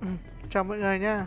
Chào mọi người nhá.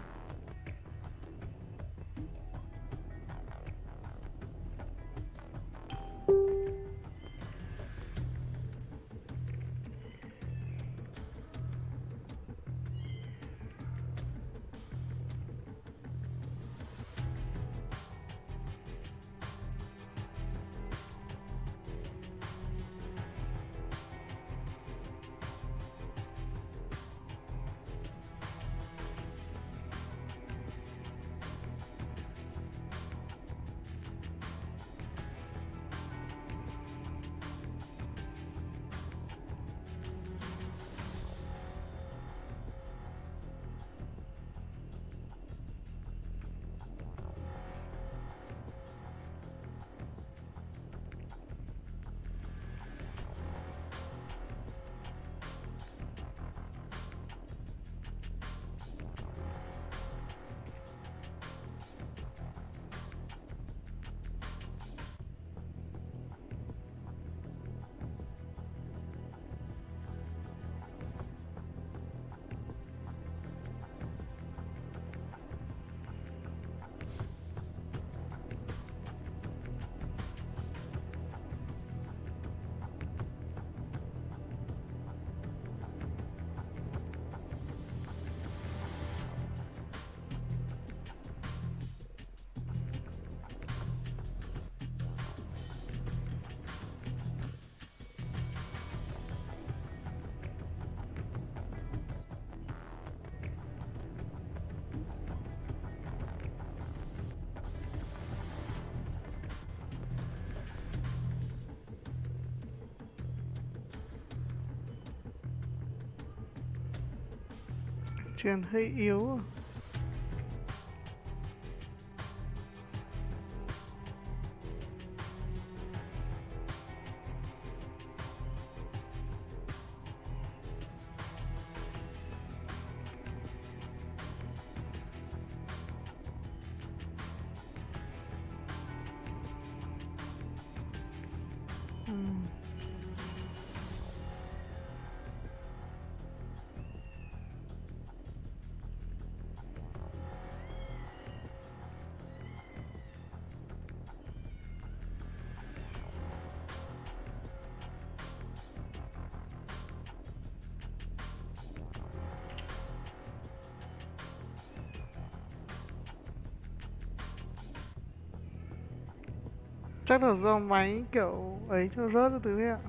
Truyền hơi yếu. Chắc là do máy kiểu ấy cho rớt cái thứ ấy ạ.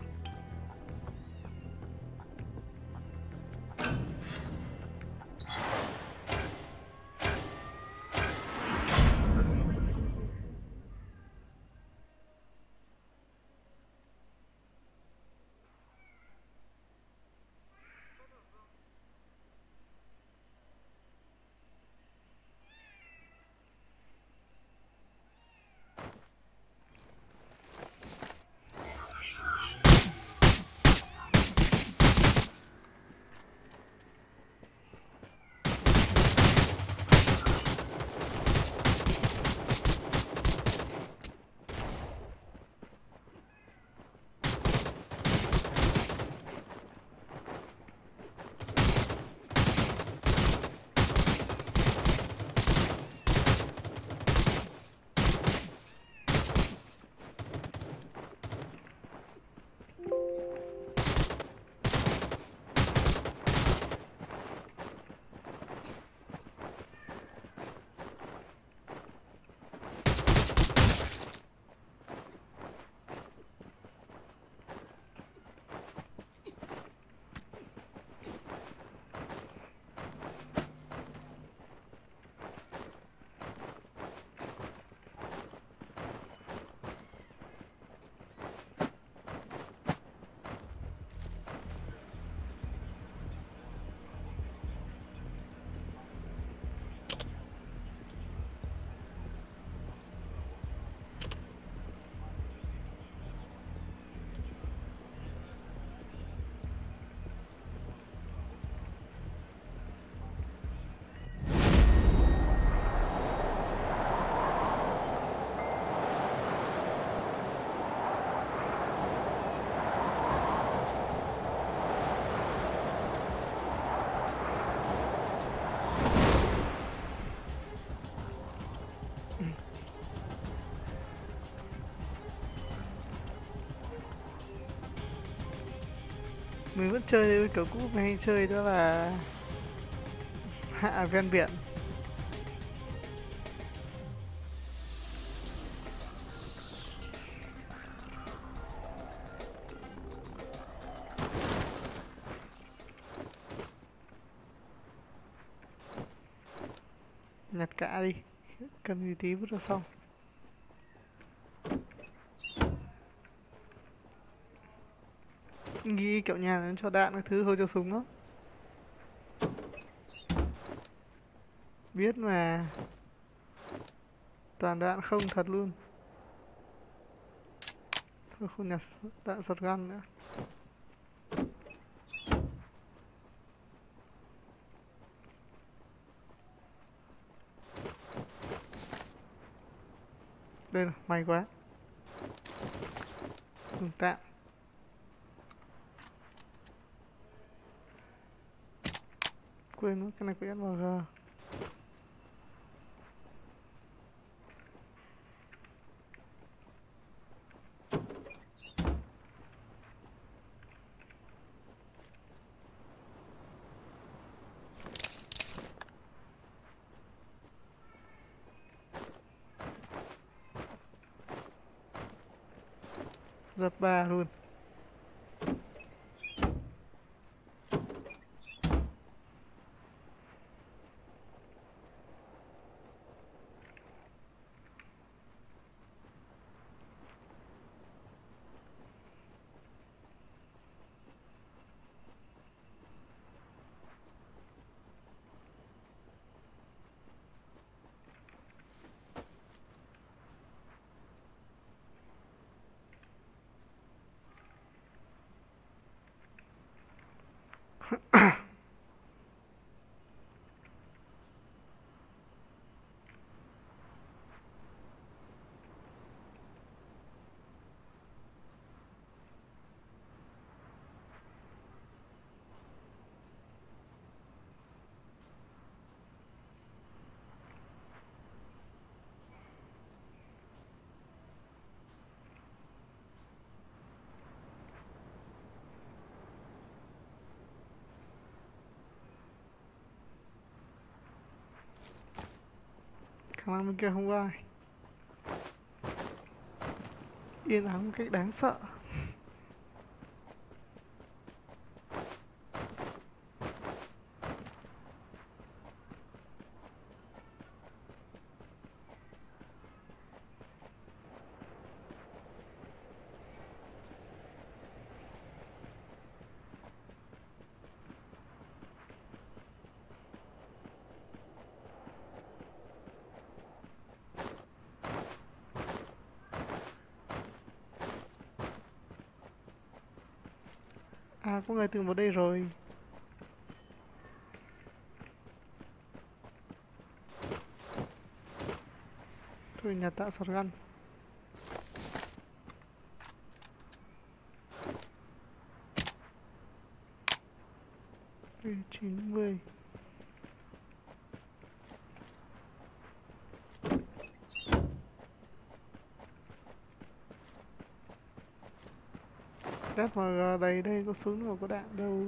Mình vẫn chơi với kiểu cũ mình hay chơi đó là hạ ven biển. Nhặt cả đi, cần gì tí vứt ra xong. Nghĩ kiểu nhà nó cho đạn cái thứ thôi cho súng đó. Biết mà. Toàn đạn không thật luôn. Thôi không nhặt đạn shotgun nữa. Đây rồi, may quá. Dùng tạm. Quên mất cái này có SMG. Dập 3 luôn. Khả năng bên kia không có ai. Yên ắng một cách đáng sợ. À, có người từng vào đây rồi. Thôi nhặt tạo shotgun. 90. SMG đây, đây có súng mà có đạn đâu.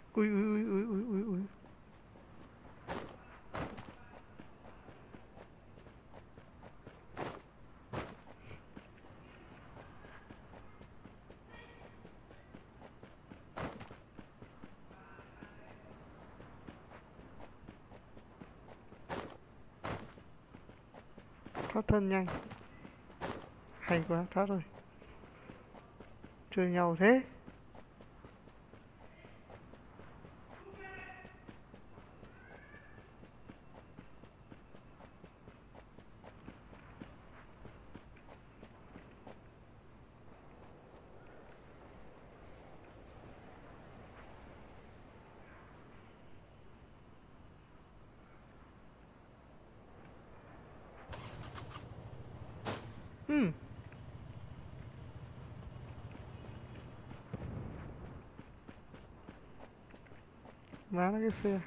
Ui ui ui ui ui ui ui. Thoát thân nhanh. Hay quá, thoát rồi. Chơi nhau thế. Má nó cái xe.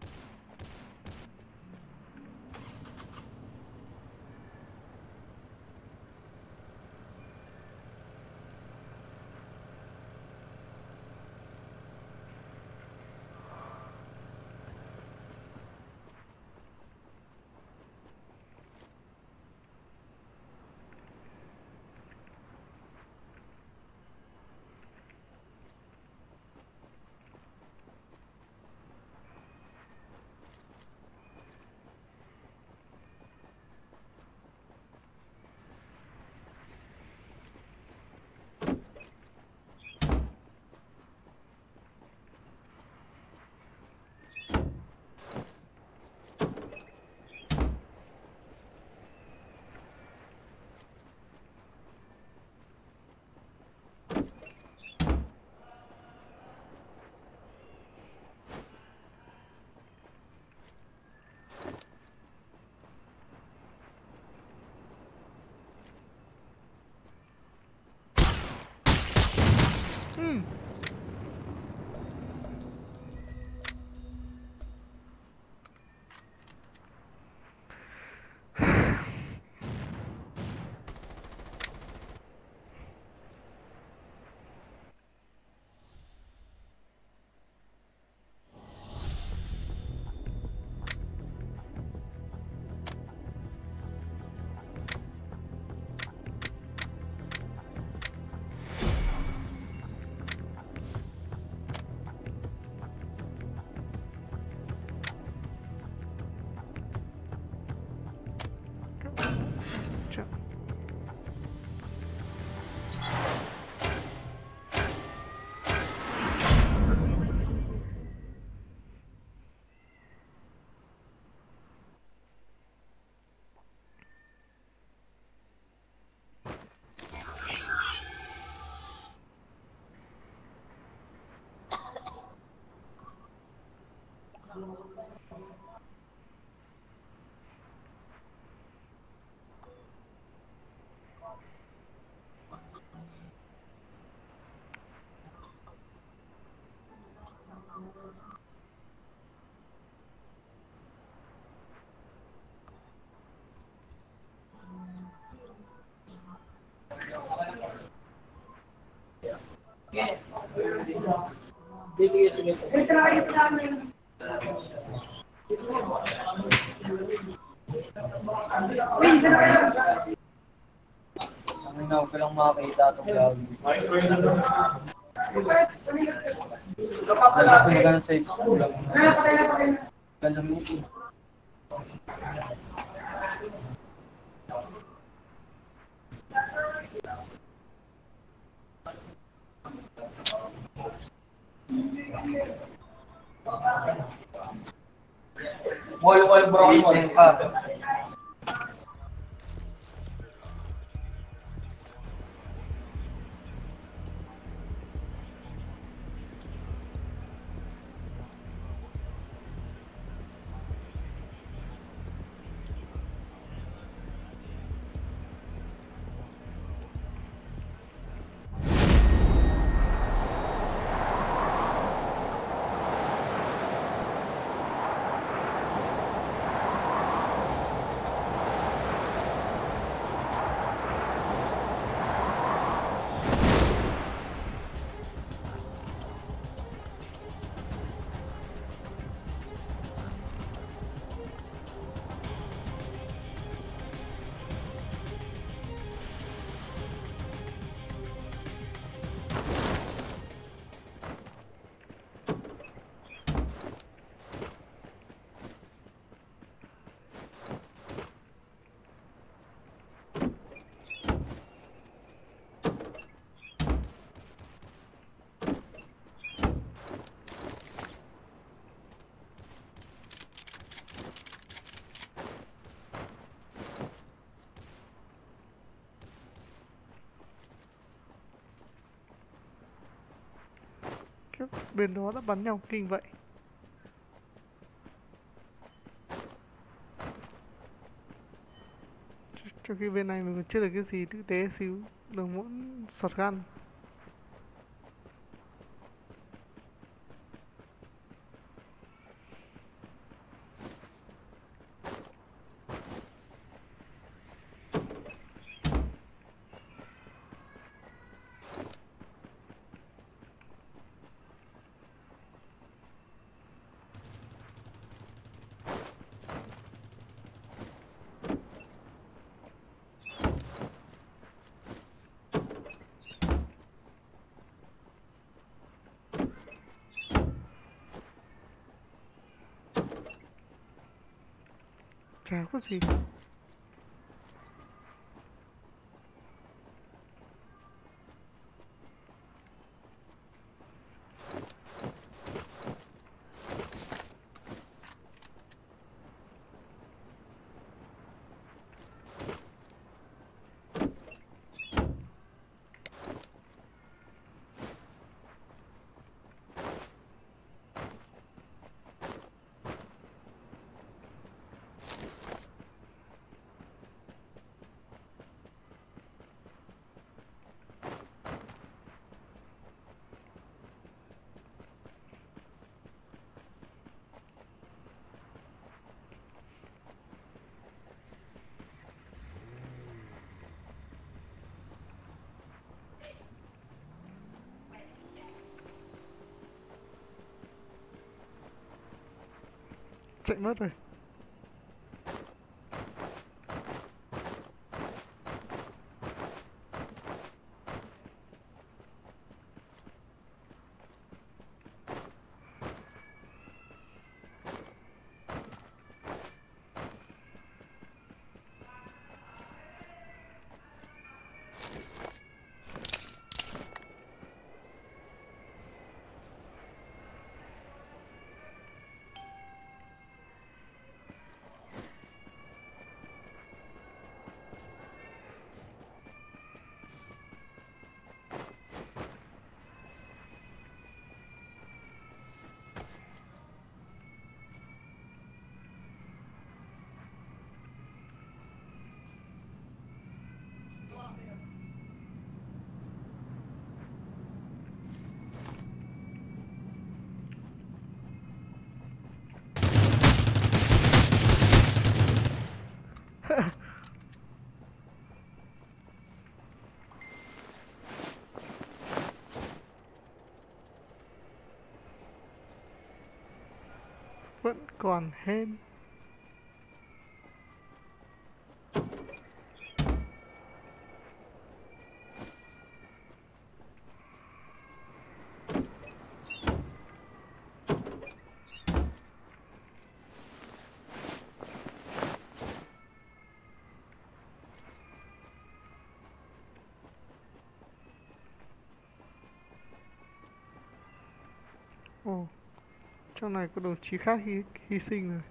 Ang ko lang makakita itong gawin. Kasi magana sa school. Galamin. Mall bro mo. Bên đó đã bắn nhau kinh vậy. Trong khi bên này mình còn chưa được cái gì tử tế xíu. Được mỗi shotgun. Chả có gì. Chạy mất rồi. Vẫn còn hên. Ồ, trong này có đồng chí khác hy sinh rồi.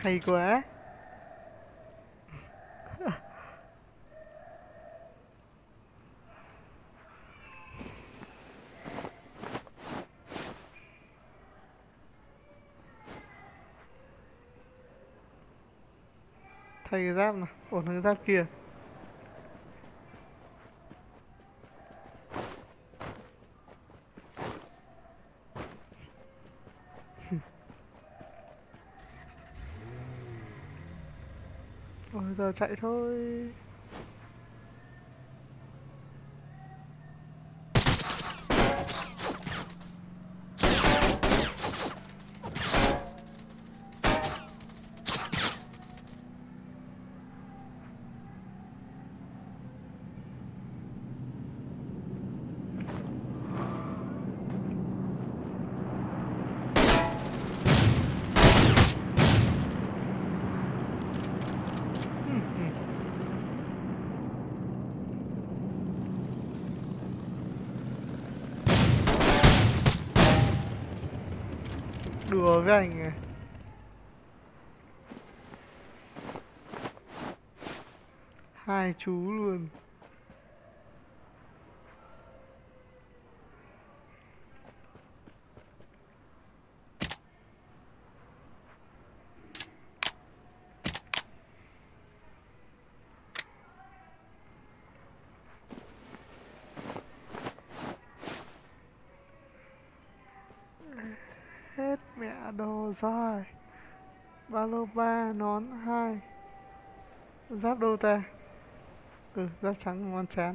Hay quá. Thay cái giáp nào, ổn hơn cái giáp kia. Ôi giờ chạy thôi. Đùa với anh à. Hai chú luôn. Hết mẹ đồ rồi. Ba lô 3, nón 2. Giáp đâu ta? Giáp trắng ngon chán.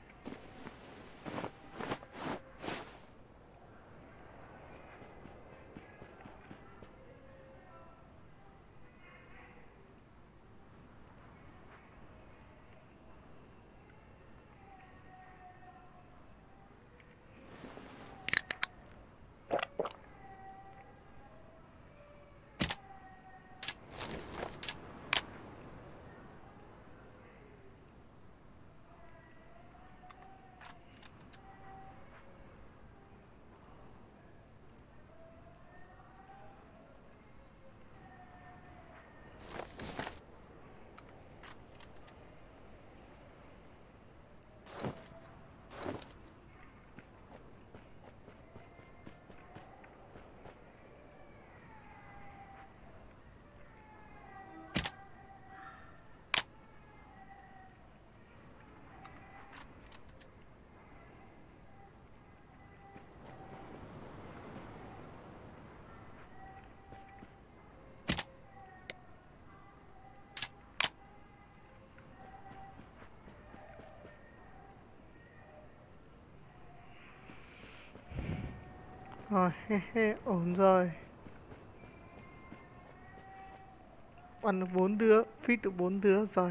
Rồi, ổn rồi. Bắn được 4 đứa, feed được 4 đứa rồi.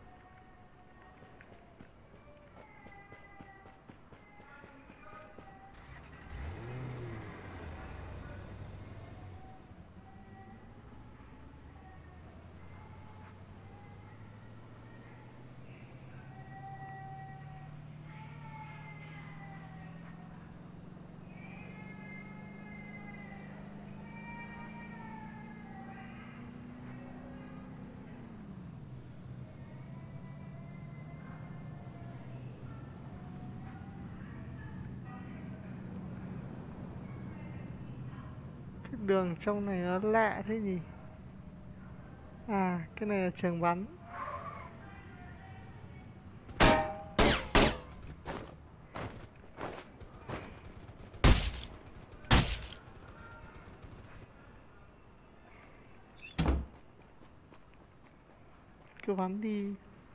Cái đường trong này nó lạ thế nhỉ? À, cái này là trường bắn. Cứ bắn đi.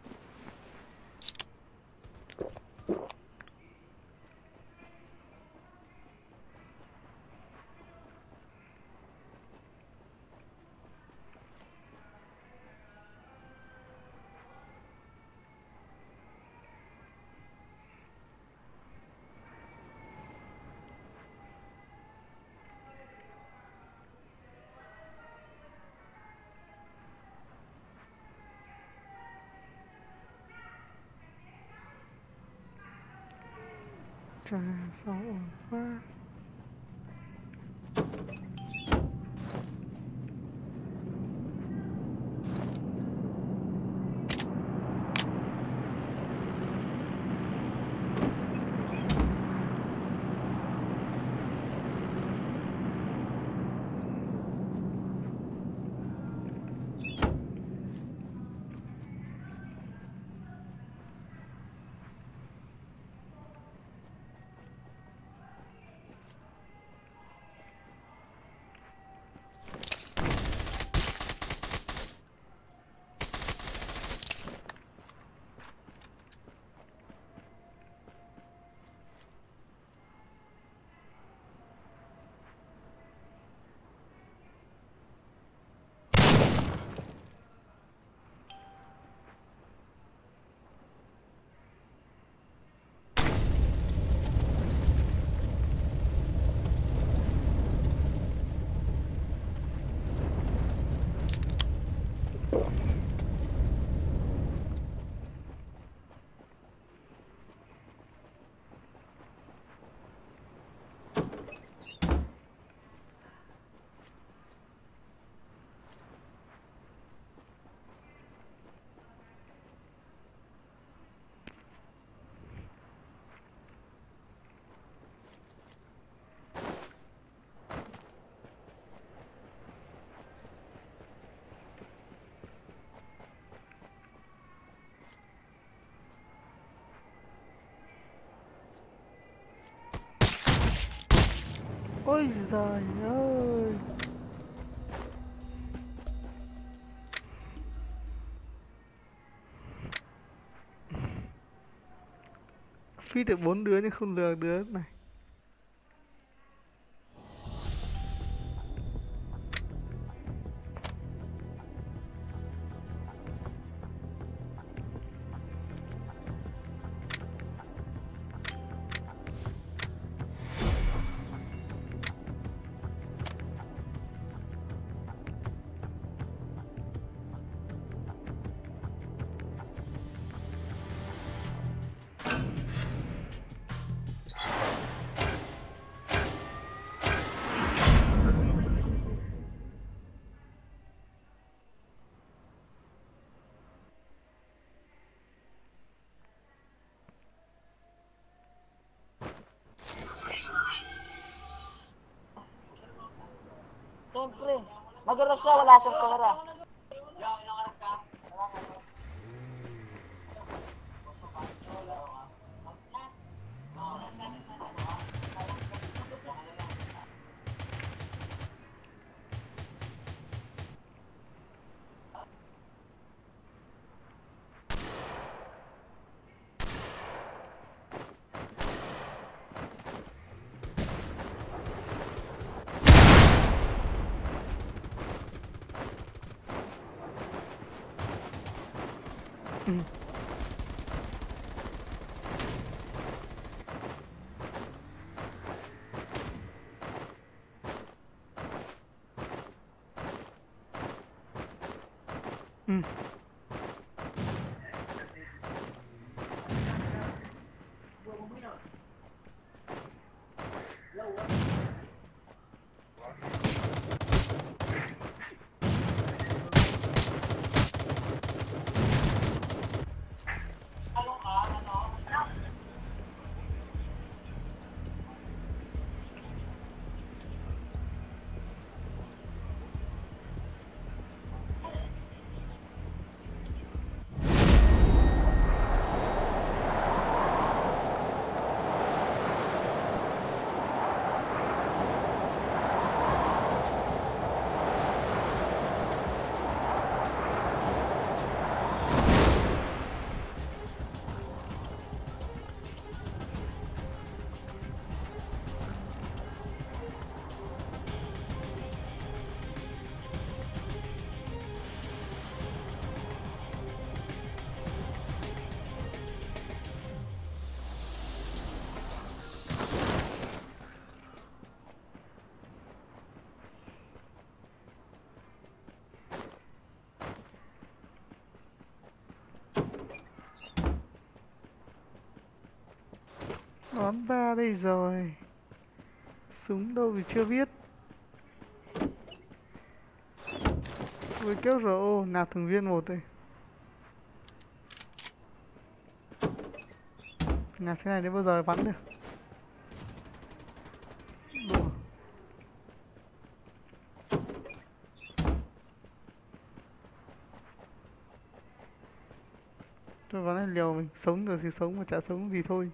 Trời, sao ổn quá. Ôi giời ơi. Phi được 4 đứa nhưng không lừa đứa này. Siyempre, mag-aras siya, wala siyang pera. Ừ. Đón ba đây rồi. Súng đâu thì chưa biết. Với kéo RO nạp thường viên một đây. Nạp thế này đến bao giờ bắn được. Đùa. Tôi bắn này liều mình. Sống được thì sống mà chả sống thì thôi.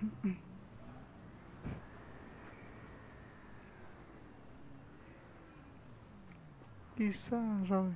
Đi xa rồi.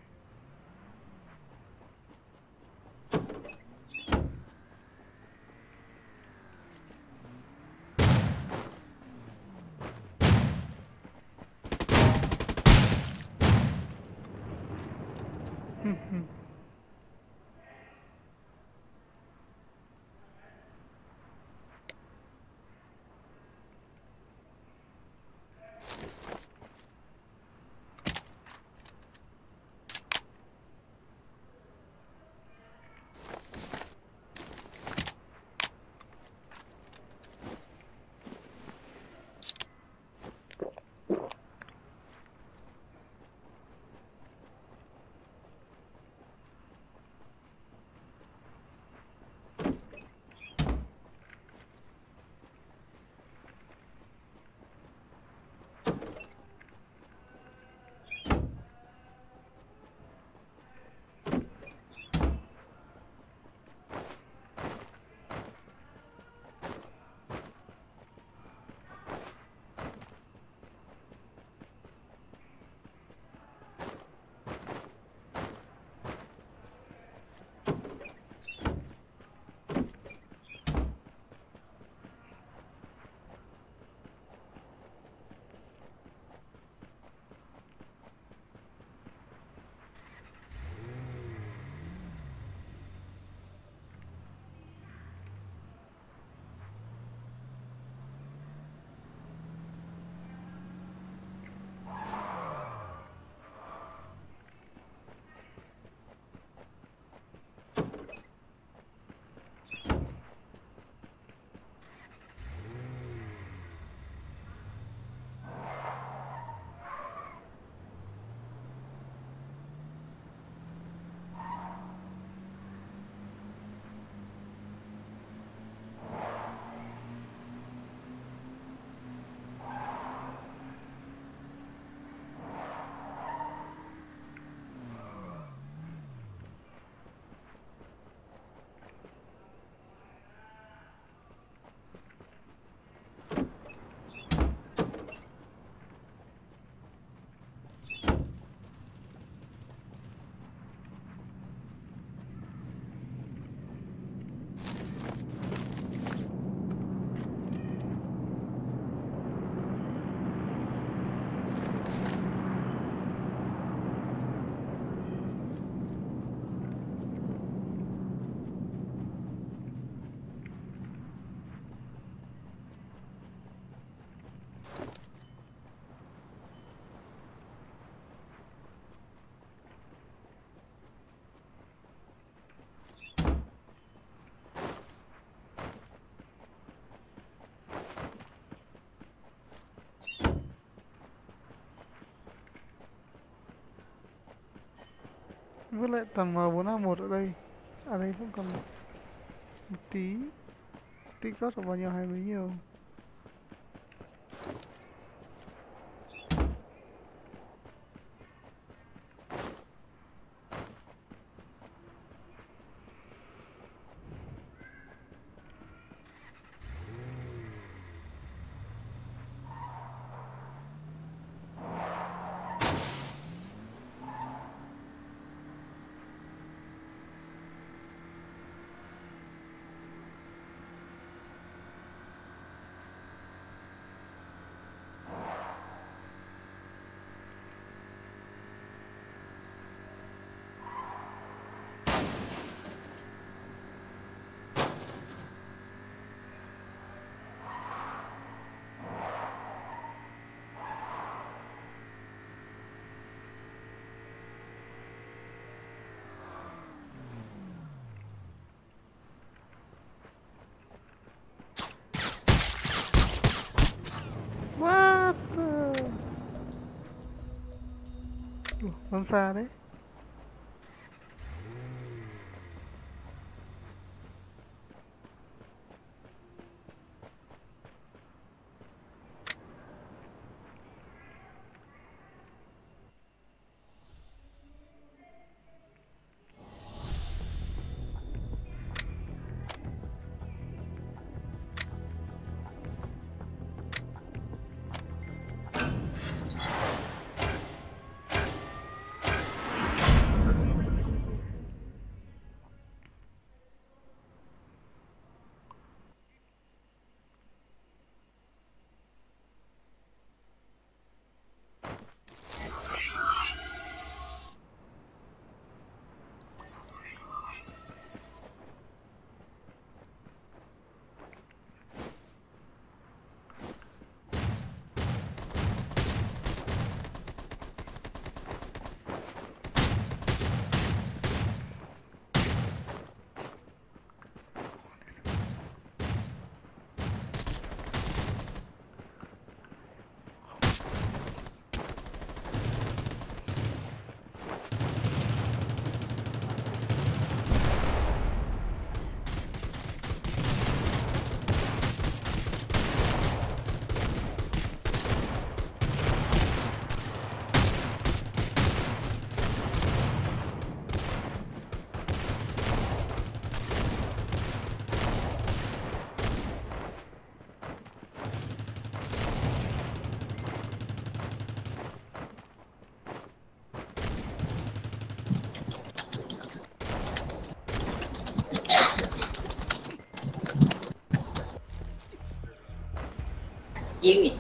Với lại tầm M4A1 ở đây. Ở đây vẫn còn một tí. Tích góp được bao nhiêu hay bấy nhiêu. What? Con xa đấy. Jimmy.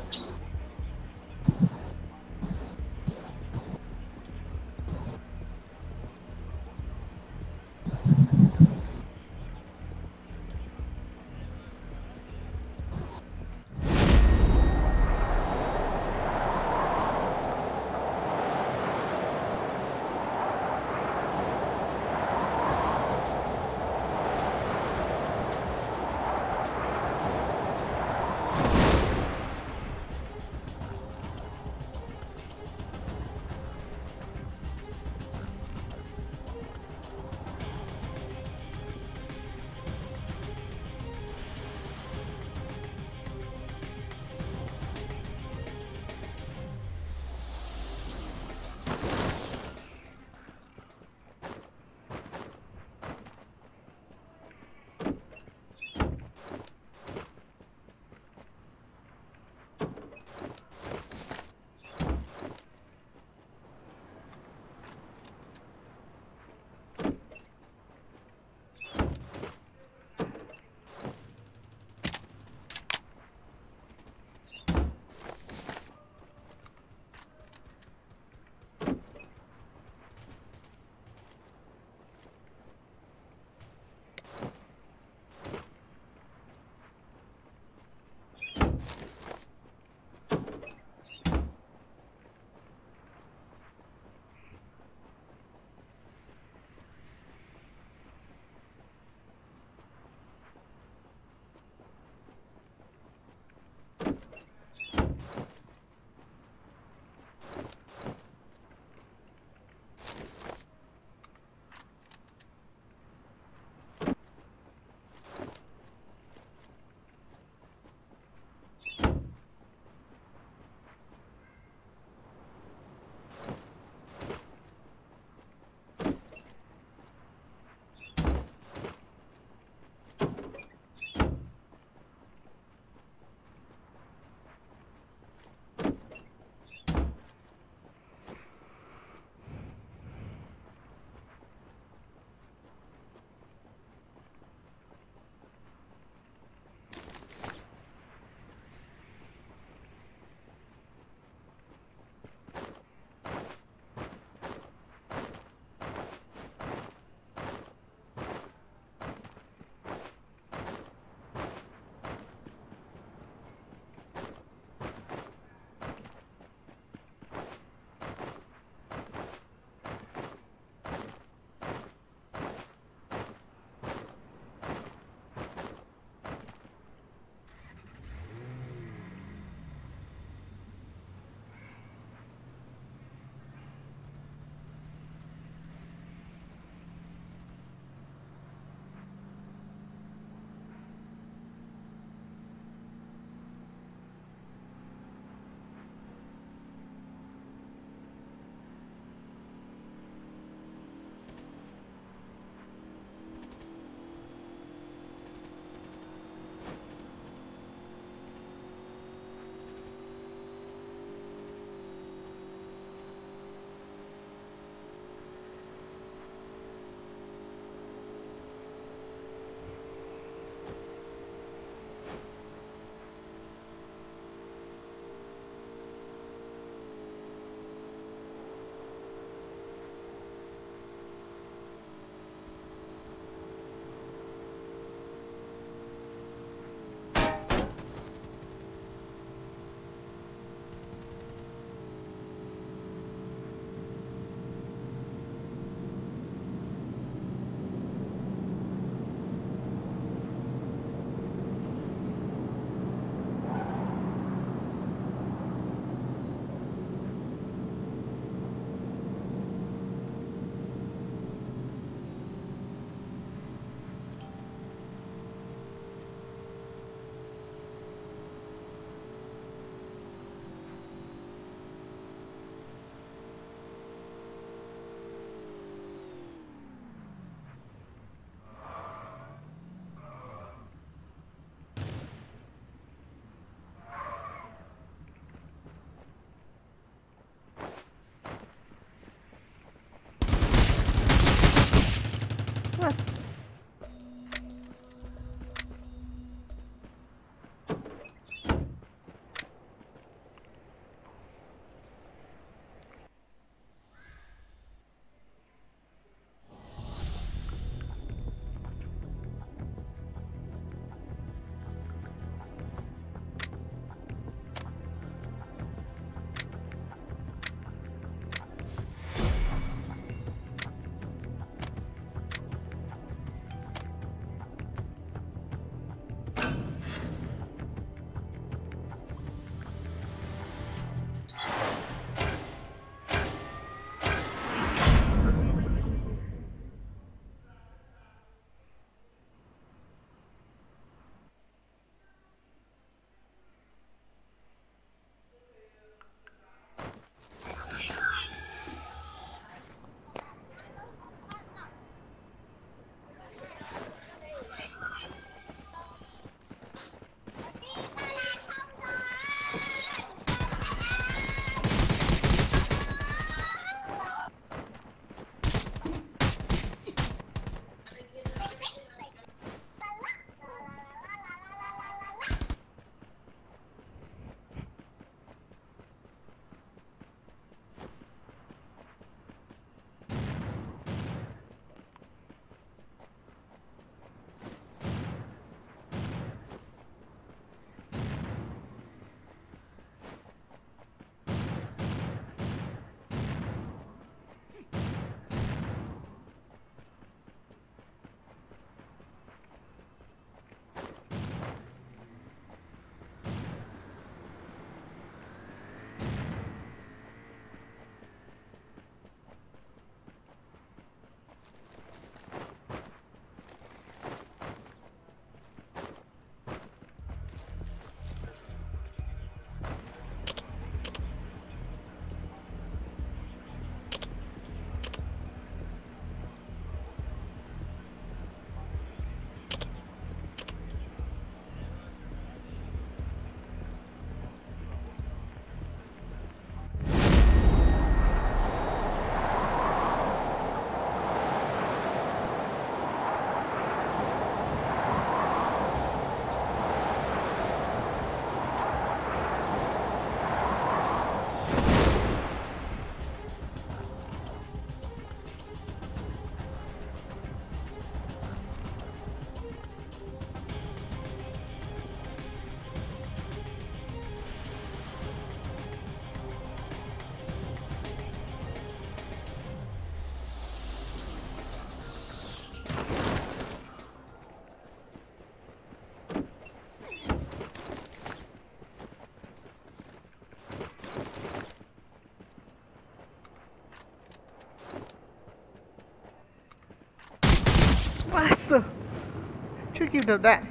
Master. Chưa kịp đập đạn.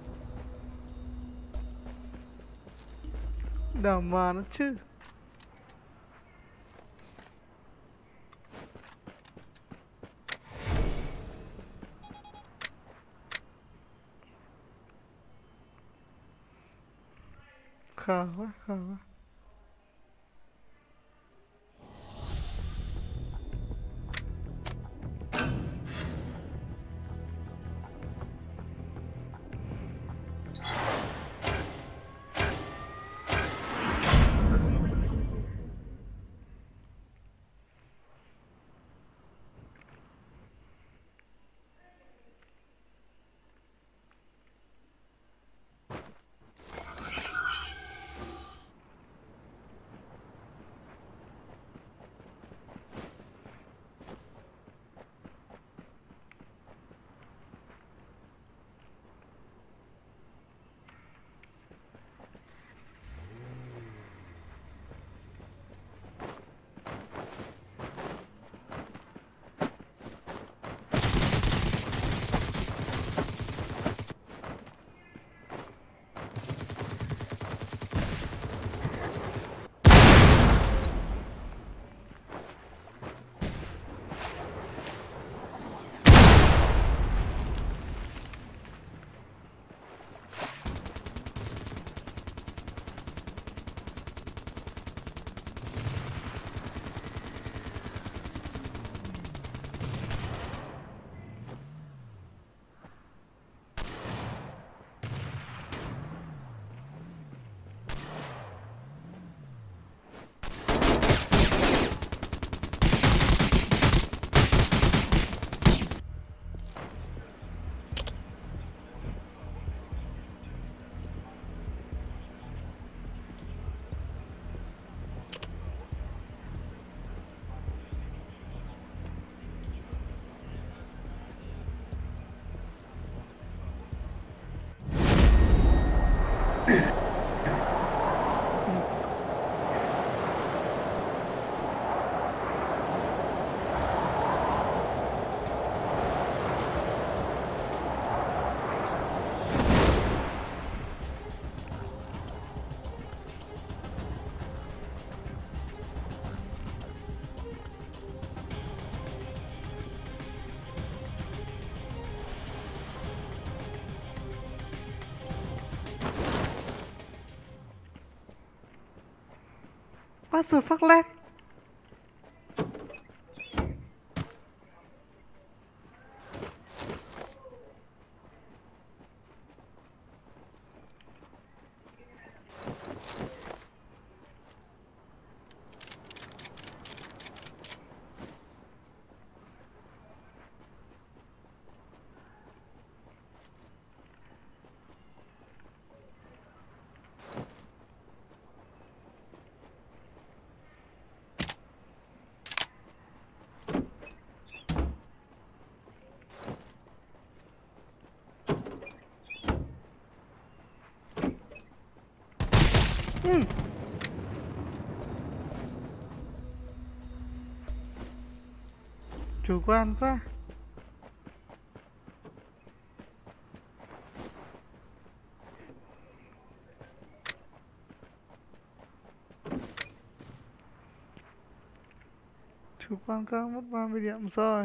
Đảo mà nó chứ. Khờ quá, khờ quá. Master phát lag. Chủ quan quá. Chủ quan quá, mất 30 điểm rồi.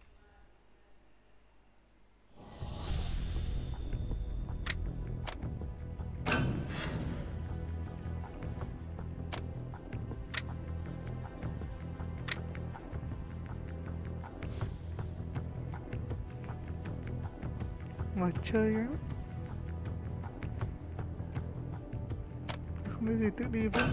Mà chơi ấy. Không biết gì tự đi vậy.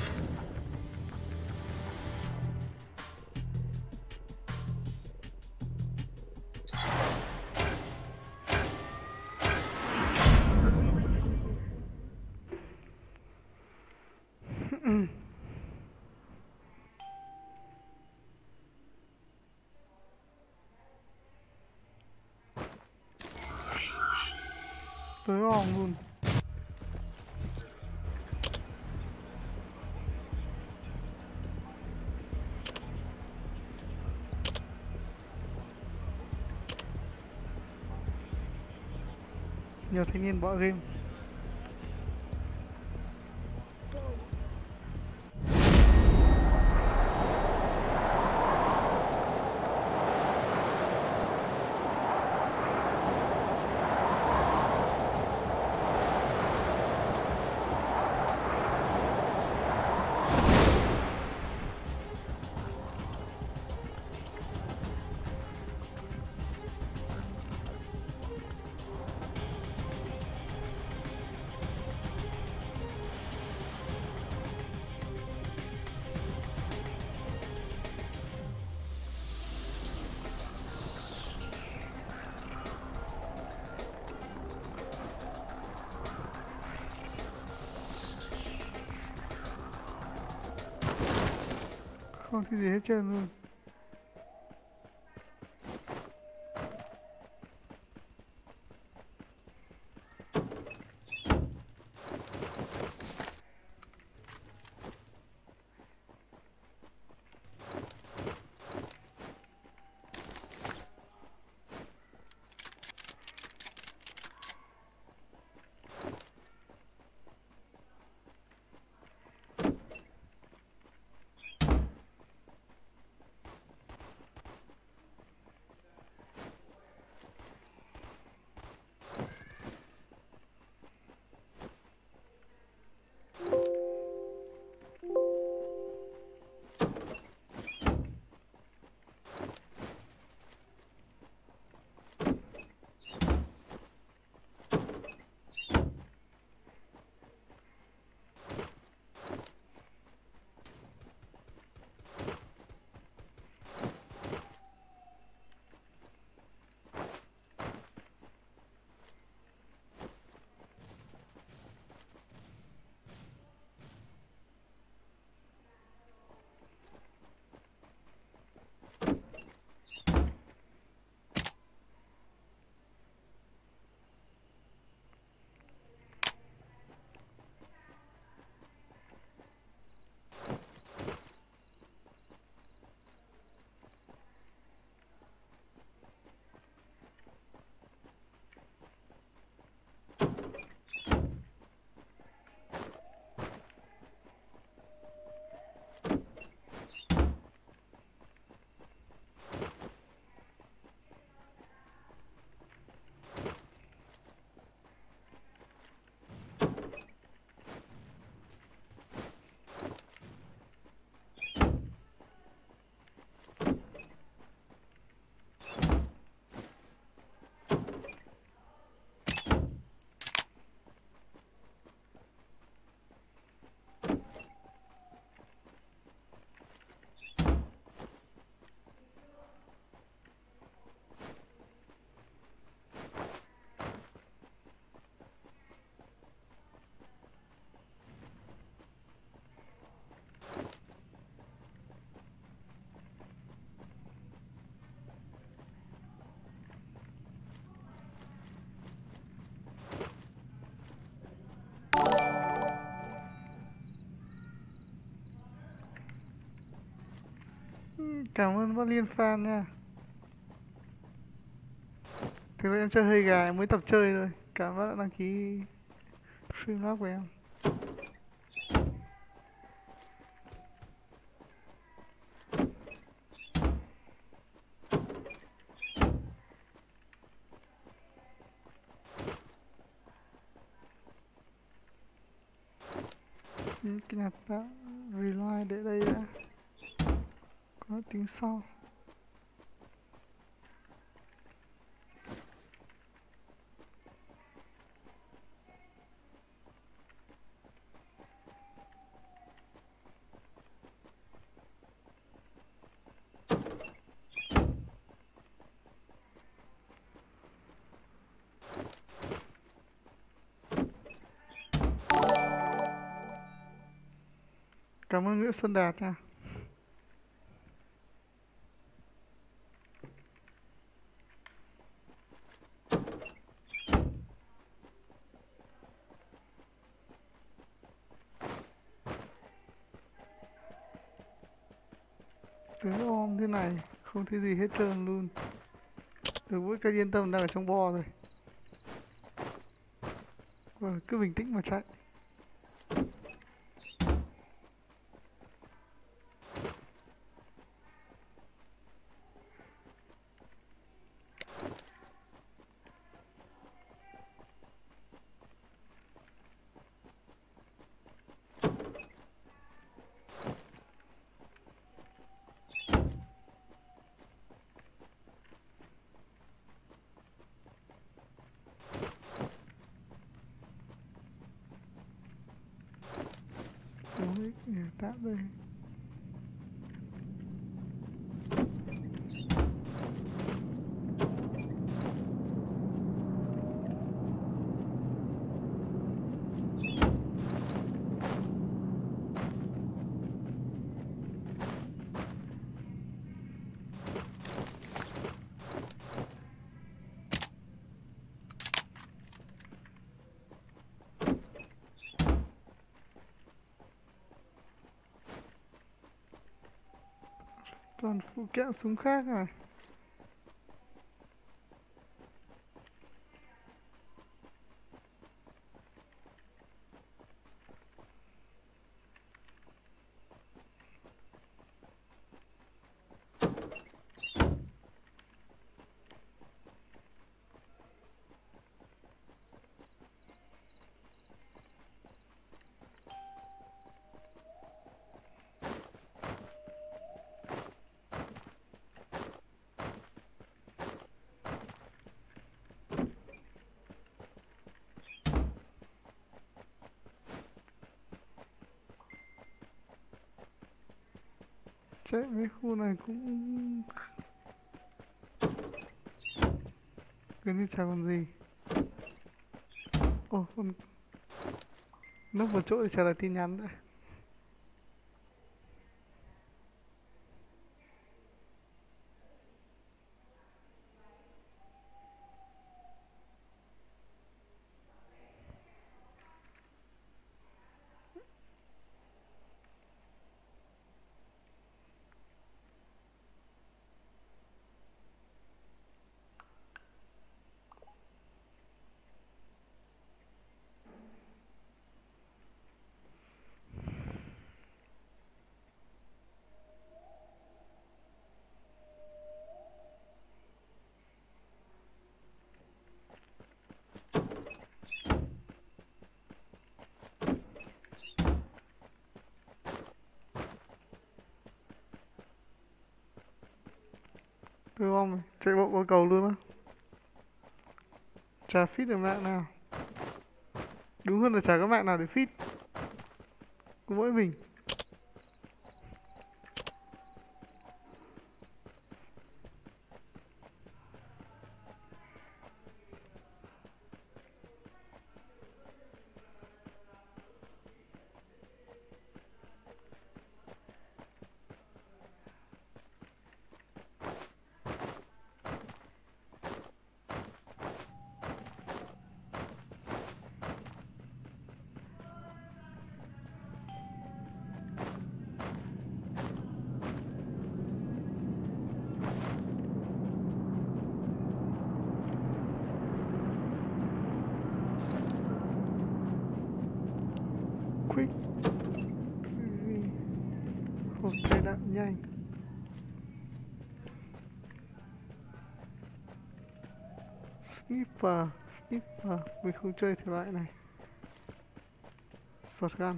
Tới ỏng luôn. Nhiều thanh niên bỏ game. Không thấy gì hết trơn luôn. Cảm ơn bác Liên fan nha. Thực ra em chơi hơi gà, em mới tập chơi thôi. Cảm ơn bác đã đăng ký stream của em. Cái nhạc đã reline để đây đã. Có tiếng sau. Cảm ơn Nguyễn Xuân Đạt nha. Cứ ôm thế này, không thấy gì hết trơn luôn. Được mỗi cái yên tâm đang ở trong bo rồi. Cứ bình tĩnh mà chạy. Ôi, tạm đây. Toàn phụ kiện súng khác à. Chạy mấy khu này cũng gần như chả còn gì. Ồ, con nấp một chỗ để trả lời tin nhắn đã. Tôi bom rồi, chạy bộ qua cầu luôn á. Chả fit được mạng nào. Đúng hơn là chả có mạng nào để fit. Có mỗi mình. Quick. Hộp thay đạn nhanh. Sniper, sniper. Mình không chơi thể loại này. Shotgun.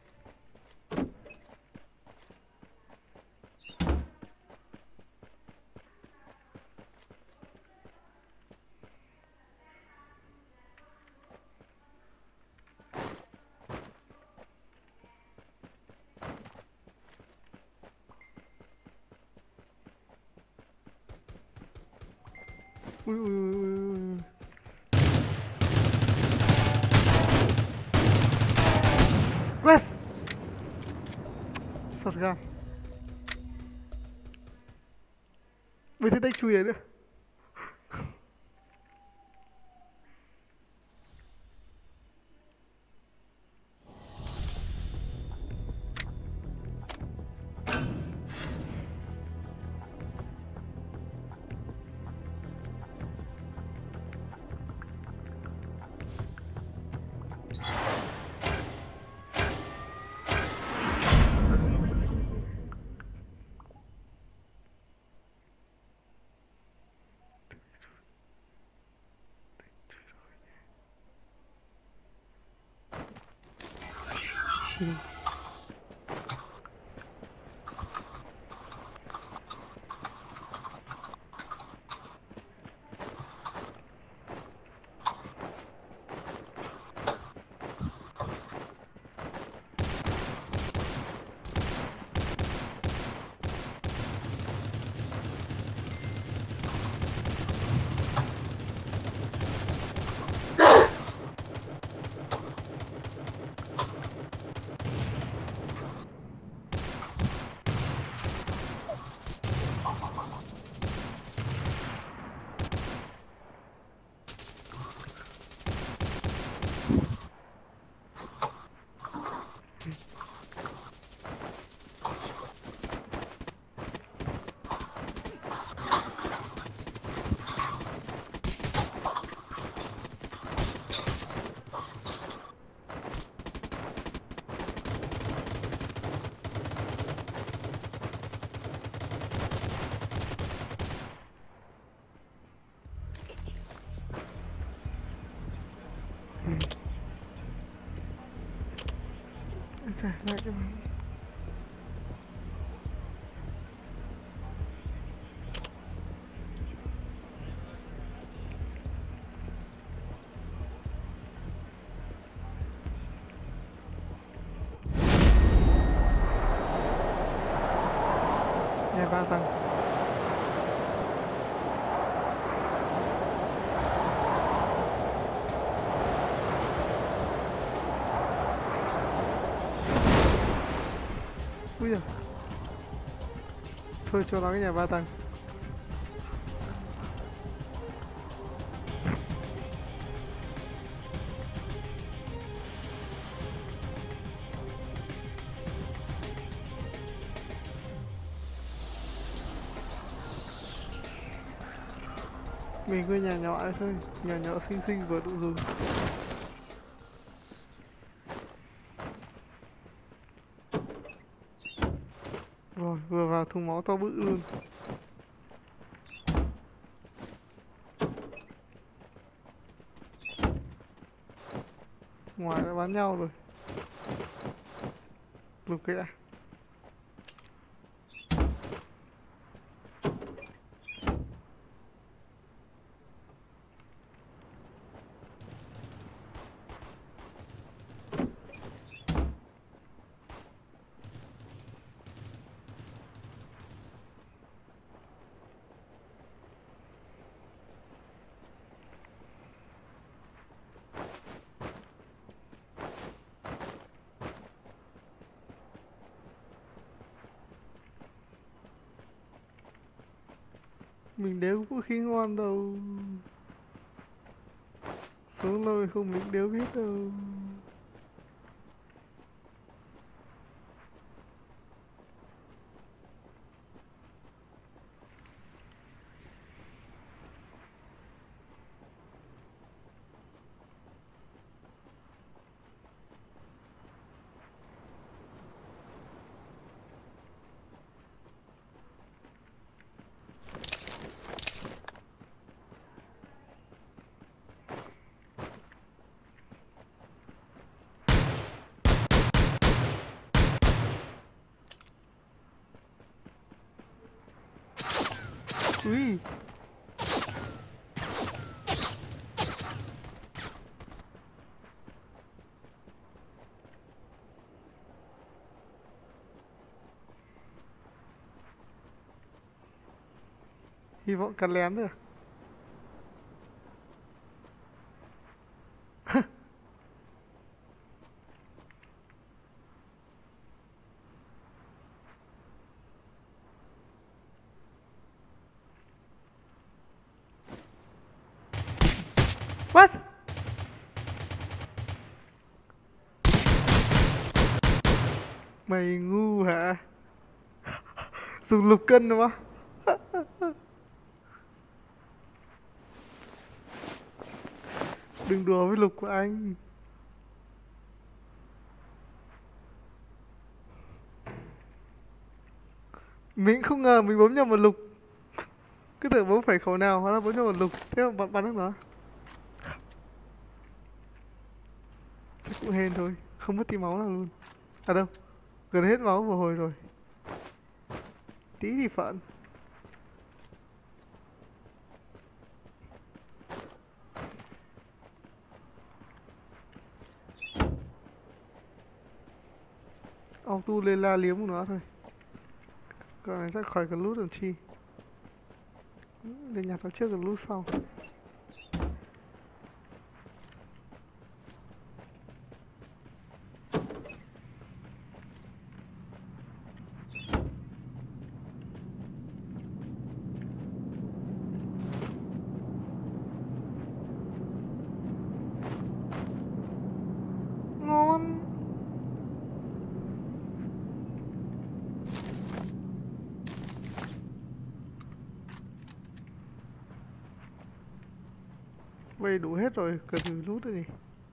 Ui ui ui ui ui. West. Shotgun. Với thế đánh chui nữa. Trả lại cho mình. Nhà 3 tầng. Ui giời. Thôi cho nó cái nhà 3 tầng. Mình cứ nhà nhỏ ấy thôi, nhà nhỏ xinh xinh vừa đủ dùng. Rồi, vừa vào thùng máu to bự luôn. Ngoài đã bắn nhau rồi. Lục cái đã. Mình đéo vũ khí ngon đâu. Xuống lôi không mình đéo biết đâu. Ui. Hy vọng cắn lén được. What? Mày ngu hả? Dùng lục cân đúng không? Đừng đùa với lục của anh. Mình không ngờ mình bấm nhầm một lục. Cứ tưởng bấm phải khẩu nào, hóa ra bấm nhầm một lục. Thế mà bắn được nó. Chắc cũng hên thôi, không mất tí máu nào luôn. À đâu, gần hết máu vừa hồi rồi. Tí thì phận. Auto lên la liếm của nó thôi. Con này chắc khỏi cần lút làm chi. Để nhặt nó trước cần lút sau. Ngon. Vậy đủ hết rồi, cần gì lút nữa gì.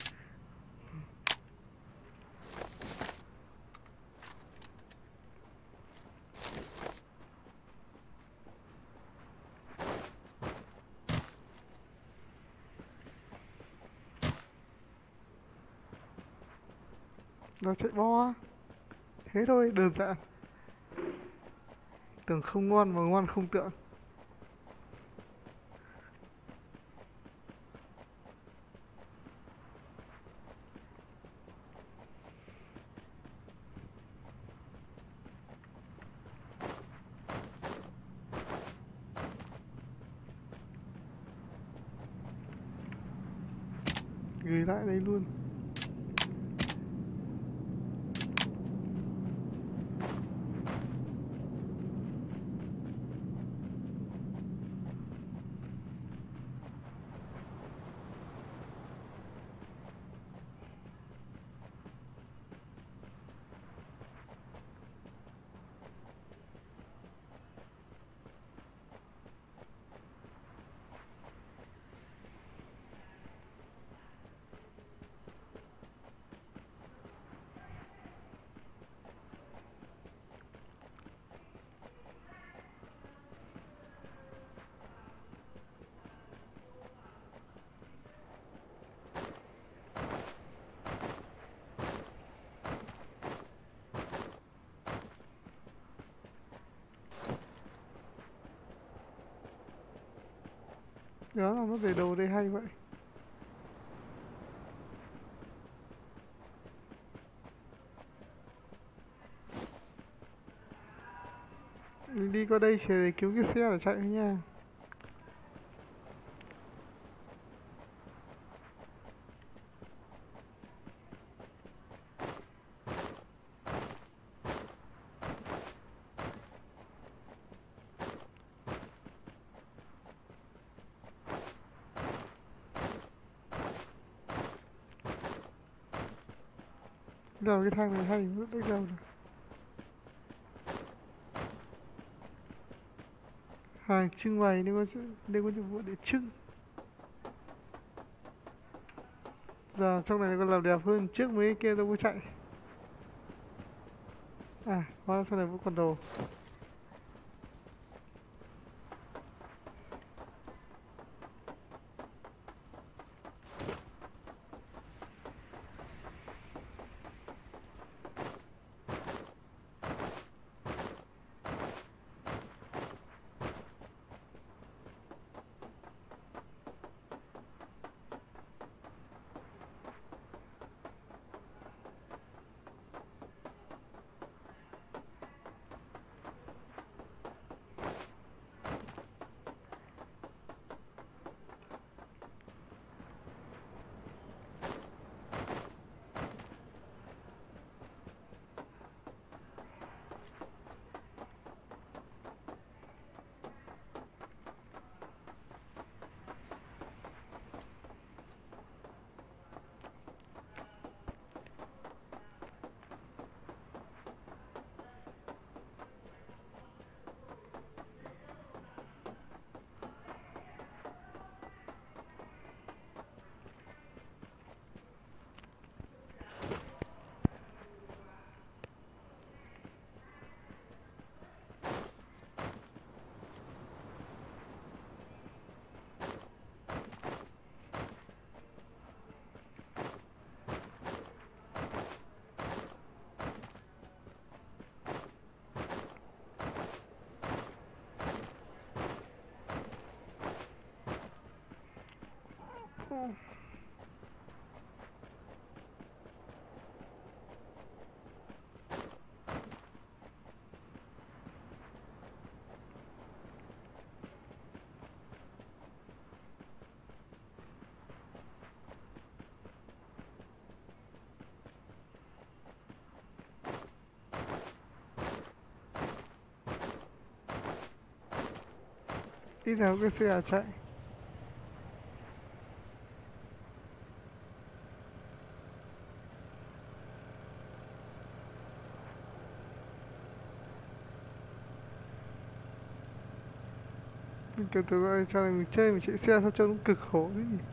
Nó chạy bo. Thế thôi, đơn giản. Tưởng không ngon mà ngon không tưởng. Gửi lại đây luôn. Đó là nó để đầu đây hay vậy. Mình đi qua đây chỉ để cứu cái xe để chạy thôi nha. Giờ cái thang này hay, rất đấy đâu rồi. Hàng trưng bày nếu có nhiệm vụ để trưng. Giờ trong này còn làm đẹp hơn trước mấy kia đâu có chạy. À, hóa ra sau này vẫn còn đồ. Ít nào cái xe chạy. Mình tưởng tượng cho này mình chơi mình chạy xe sao trông cực khổ thế nhỉ.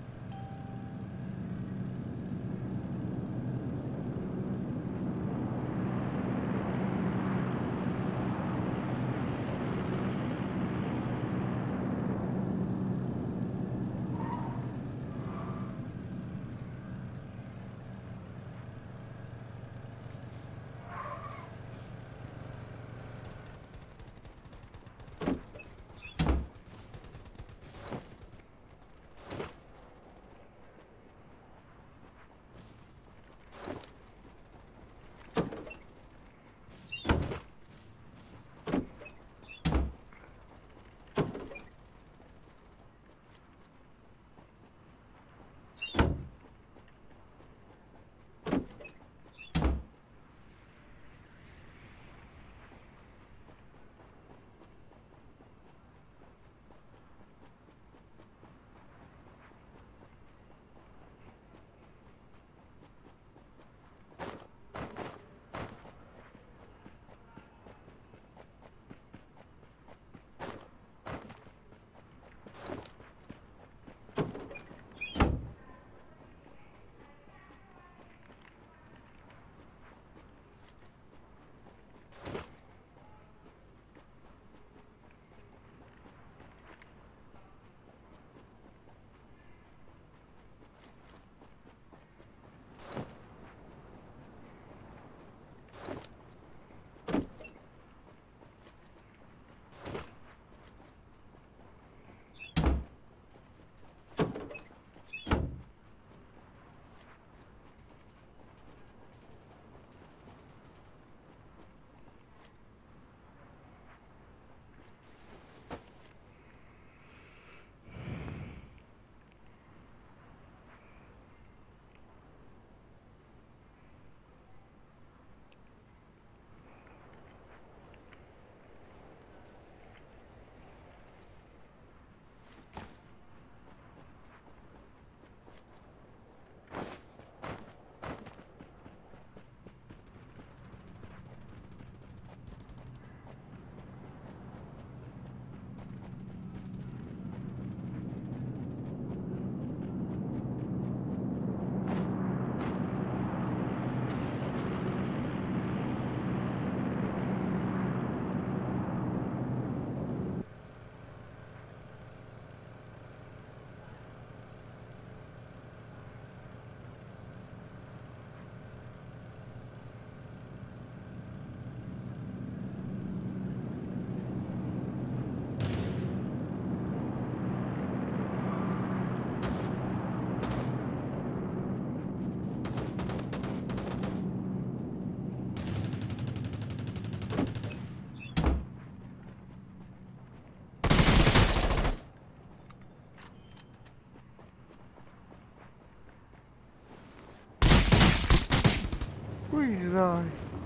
Ui giời,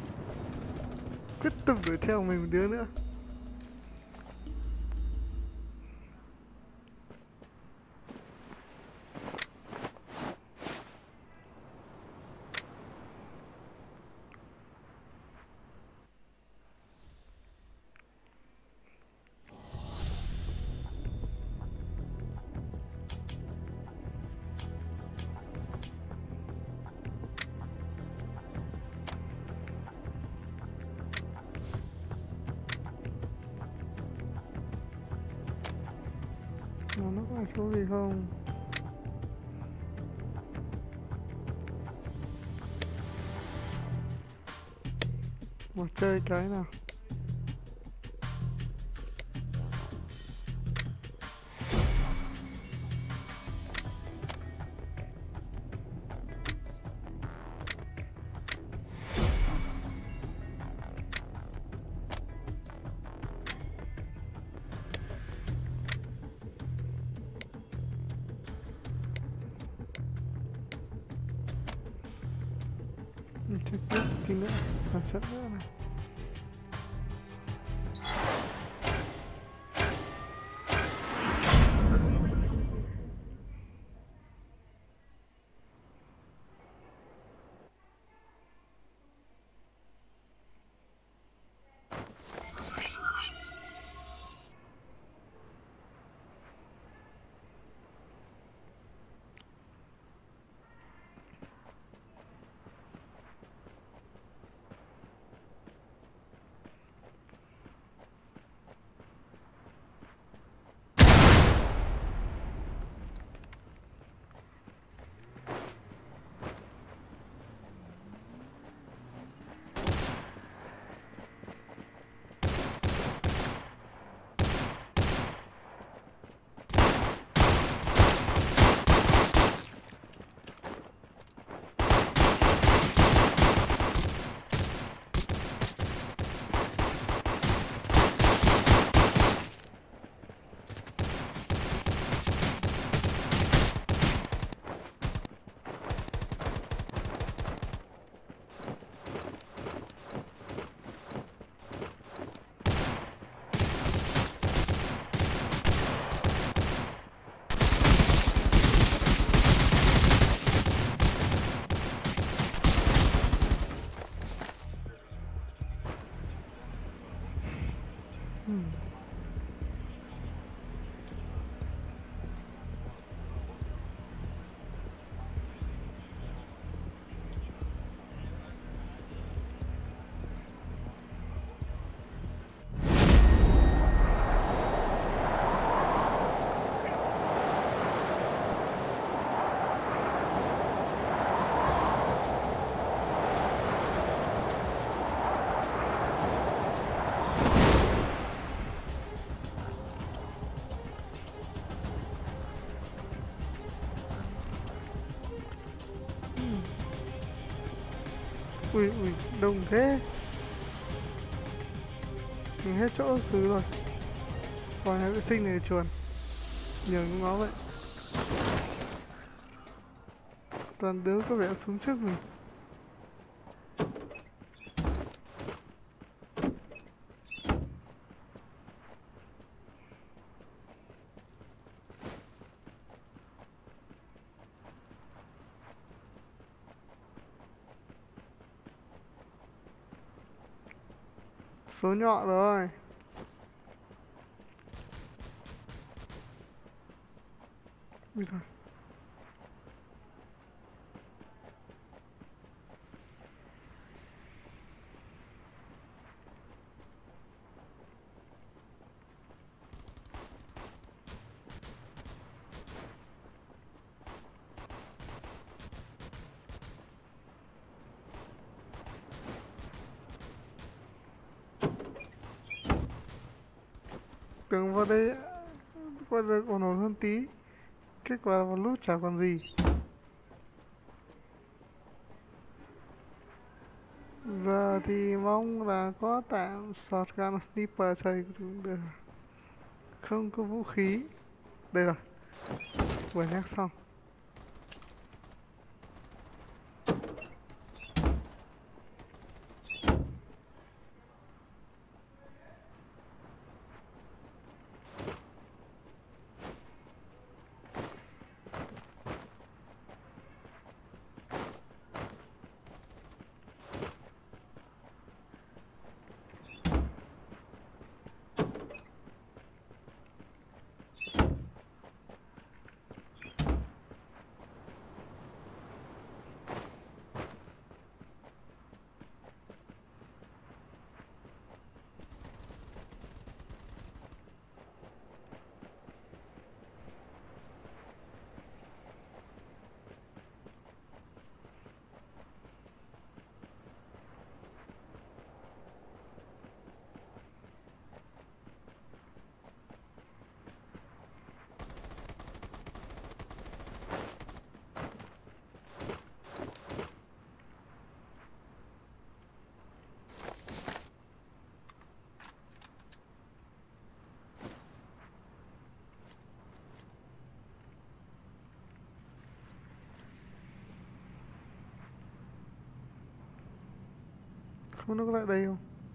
quyết tâm đuổi theo mình một đứa nữa. Nó có số gì không? Một chơi cái nào. Chết tiếp tí nữa, một trận nữa này. Ui ui, đông thế. Mình hết chỗ xứ rồi. Còn nhà vệ sinh này chuồn. Nhiều những nó vậy. Toàn đứa có vẻ xuống trước mình. Số nhọ rồi. Ui giời. Tưởng vào đây qua được ổn ổn hơn tí. Kết quả vào lúc chả còn gì. Giờ thì mong là có tạm shotgun sniper chơi cũng được. Không có vũ khí. Đây rồi. Vừa nhắc xong. Không nó có lại đây không?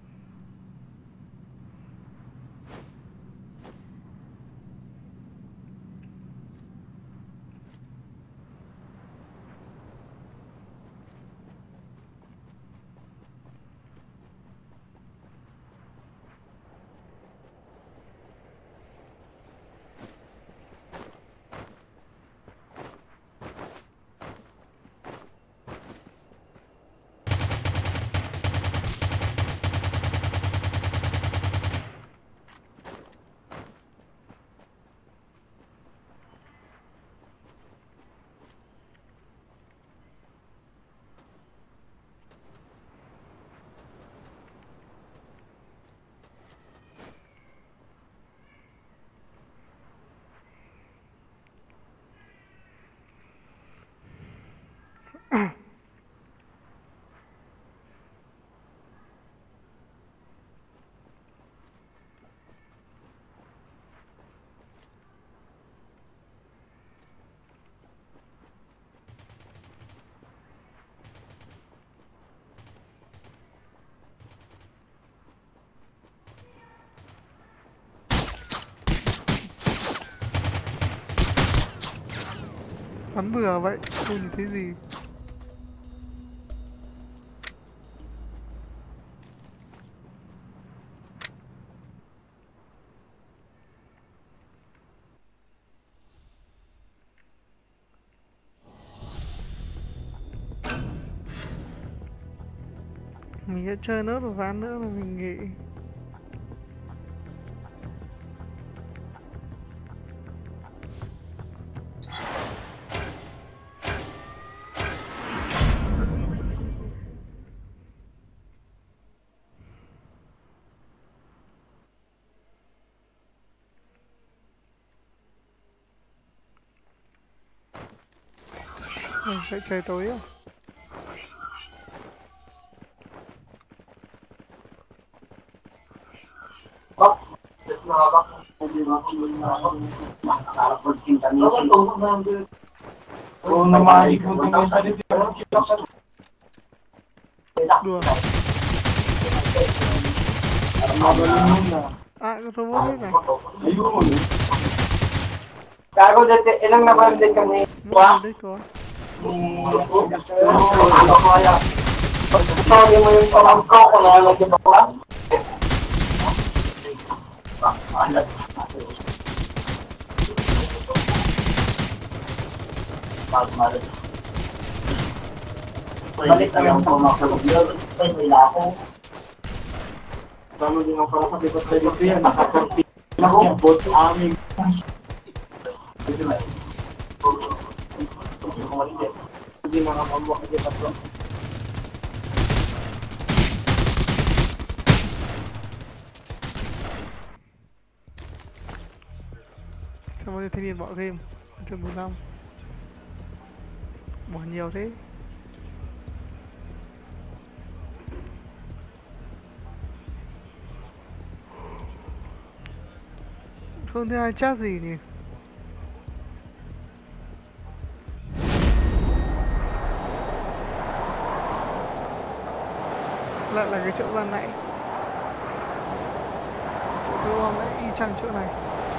Bắn bừa vậy, không nhìn thấy gì. Mình sẽ chơi nốt một ván nữa mà mình nghỉ. Mình sẽ chơi tối à? Đùa. À, có robot hết này. Gago, ilang naman din kami. Mất đấy có. Sabi mo yung pamangko ko na nag-iba ko lang. Balik na lang po mga kalugyan. Ay, may lako. Tama din ang para sa pipat sa dito yan. Nakakarpi lang yan. Bot aming. Hindi mga pambuak na dito po. Sao bao nhiêu thanh niên bỏ game? 145. Bỏ nhiều thế. Không thấy ai chat gì nhỉ? Lại là cái chỗ ban nãy. Chỗ tôi ôm lại y chang chỗ này.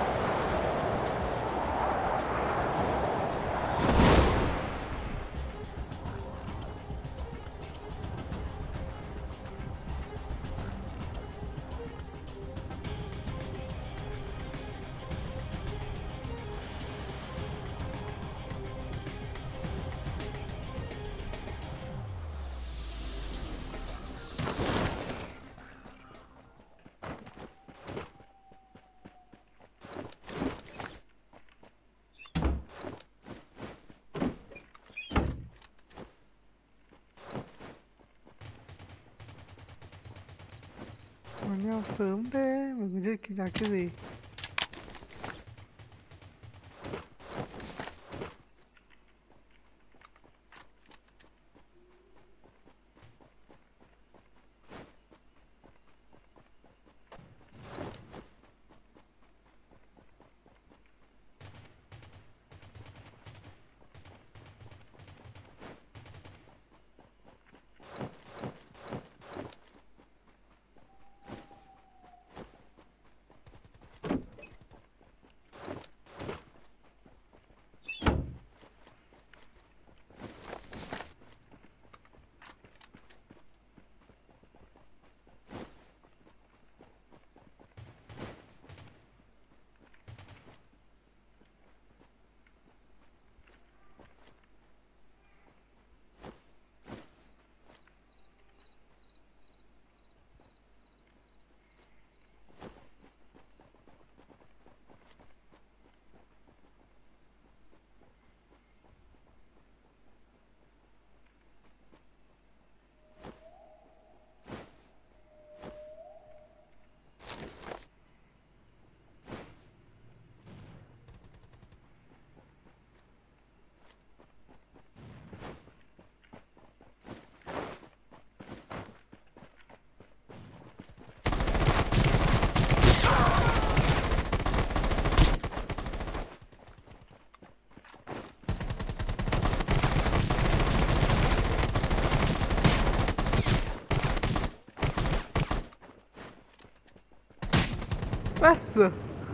Mà nhau sớm thế, mình cứ chơi kịch cái gì? What the?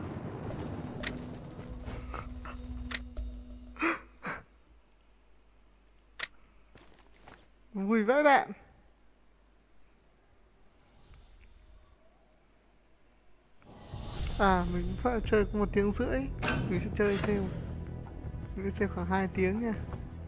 Vui vãi đạn. À mình phải chơi có 1 tiếng rưỡi. Mình sẽ chơi thêm. Mình sẽ chơi khoảng 2 tiếng nha.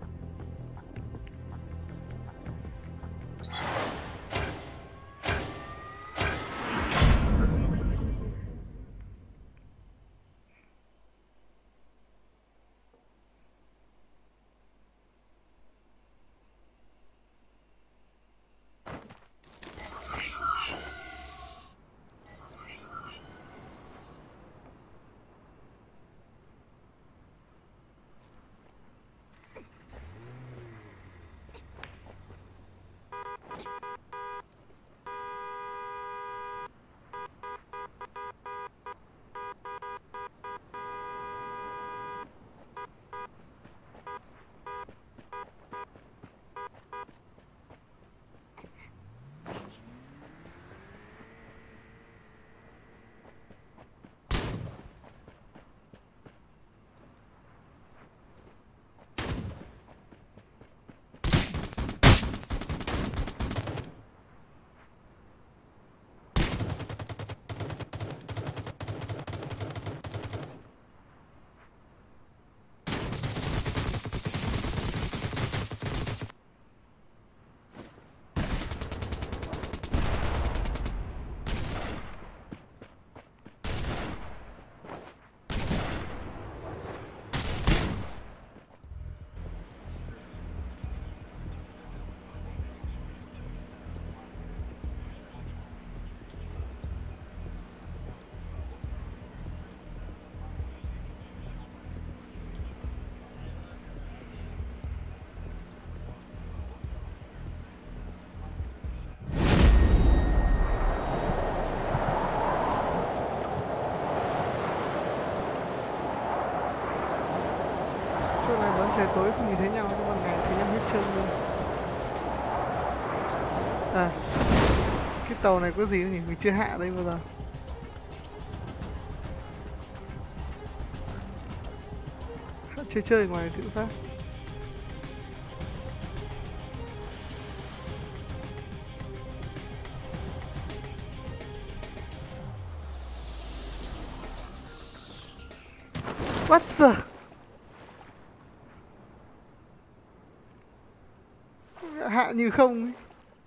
Chỗ này vẫn trời tối không nhìn thấy nhau, nhưng ban ngày thấy nhau hết trơn luôn. À, cái tàu này có gì không nhỉ? Mình chưa hạ đây bao giờ. Chơi ngoài tự phát. What the? Hạ như không ấy.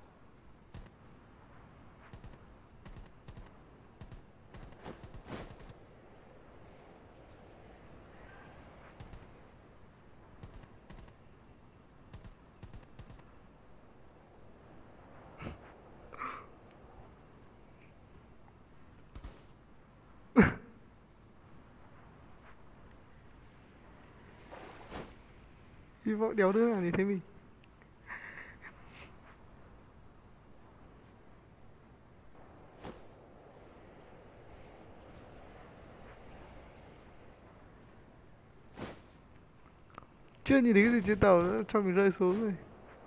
Hy vọng đéo đứa nào nhìn thấy mình. Chưa nhìn thấy cái gì trên tàu nữa, cho mình rơi xuống rồi.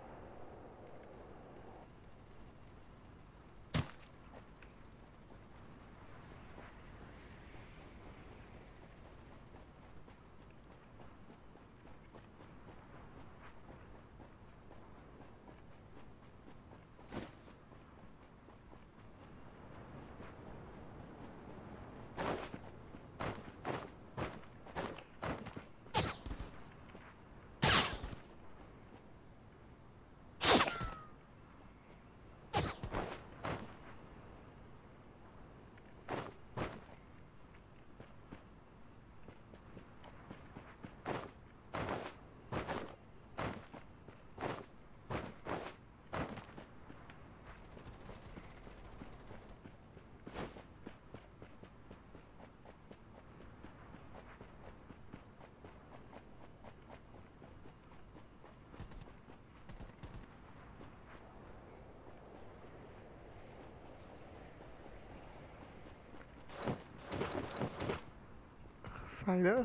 Sai nữa.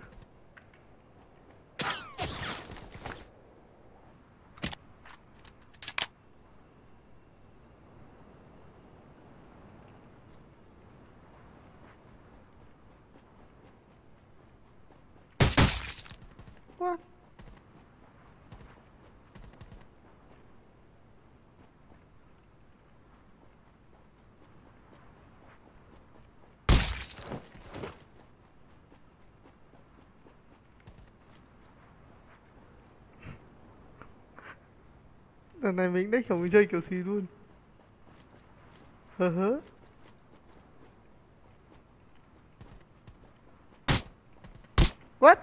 What? Lần này mình đếch không chơi kiểu gì luôn. Hớ hớ. What?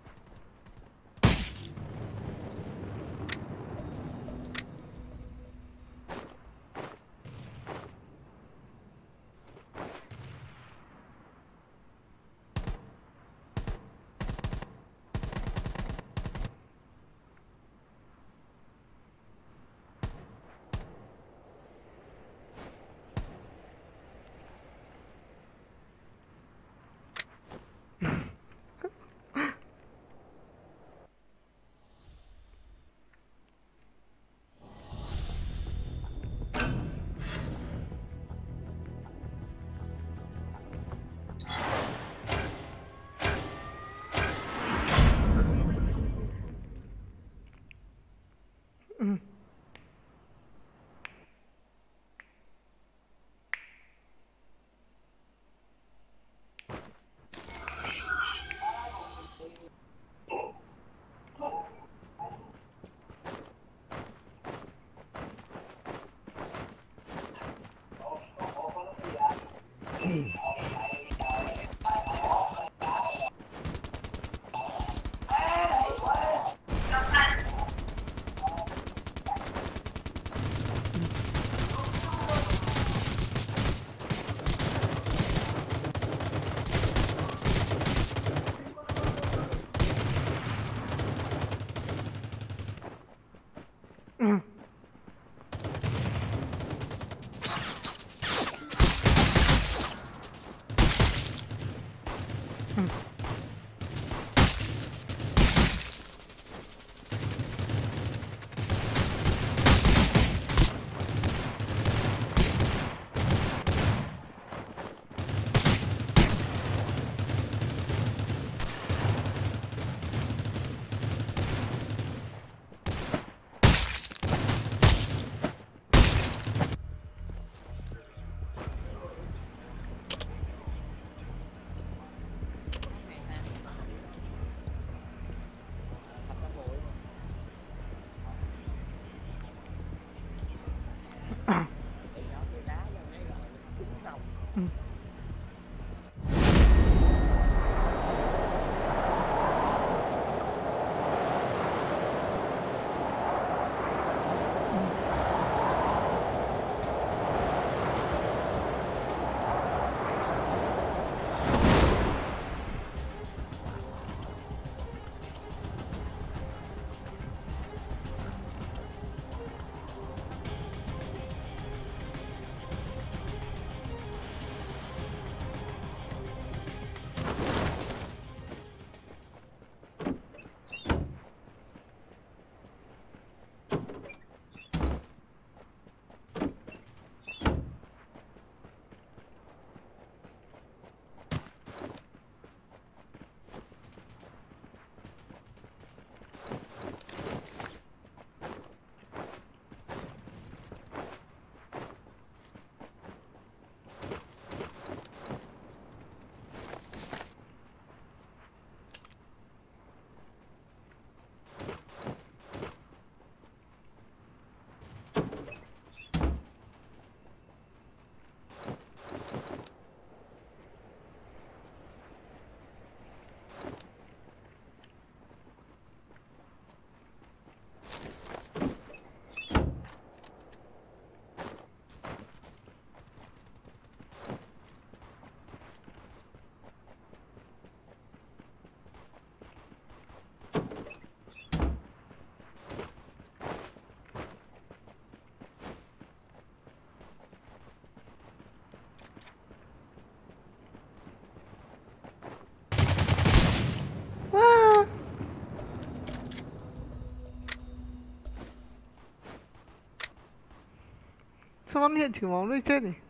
Sao bắn hiện trừ máu nơi chết nhỉ?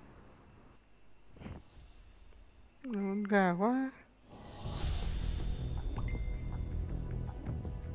Con gà quá.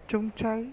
Chống cháy.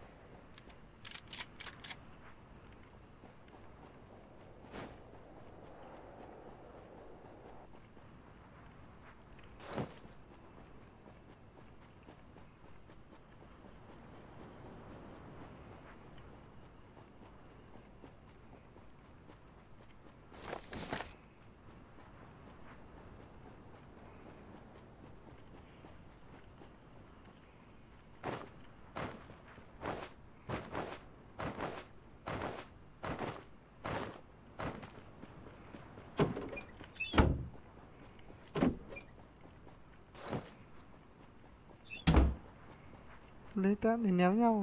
Lấy tát để ném nhau.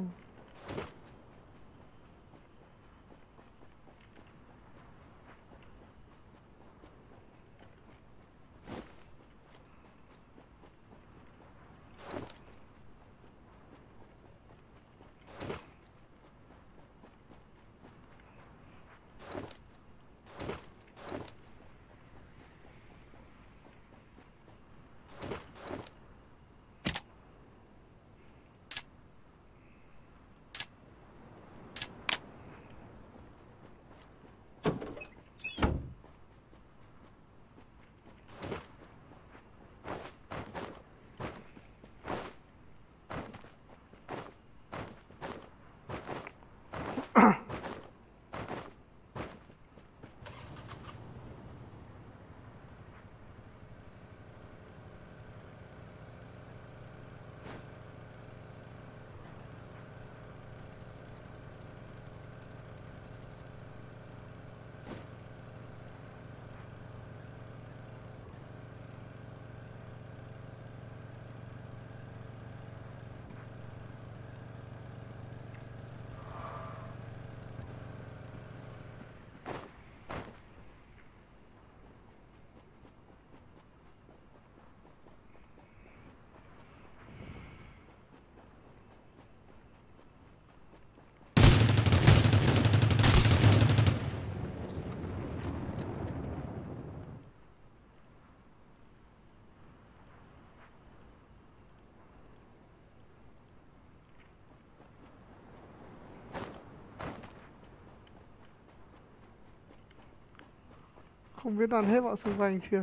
Không biết ăn hết bọn xung quanh chưa.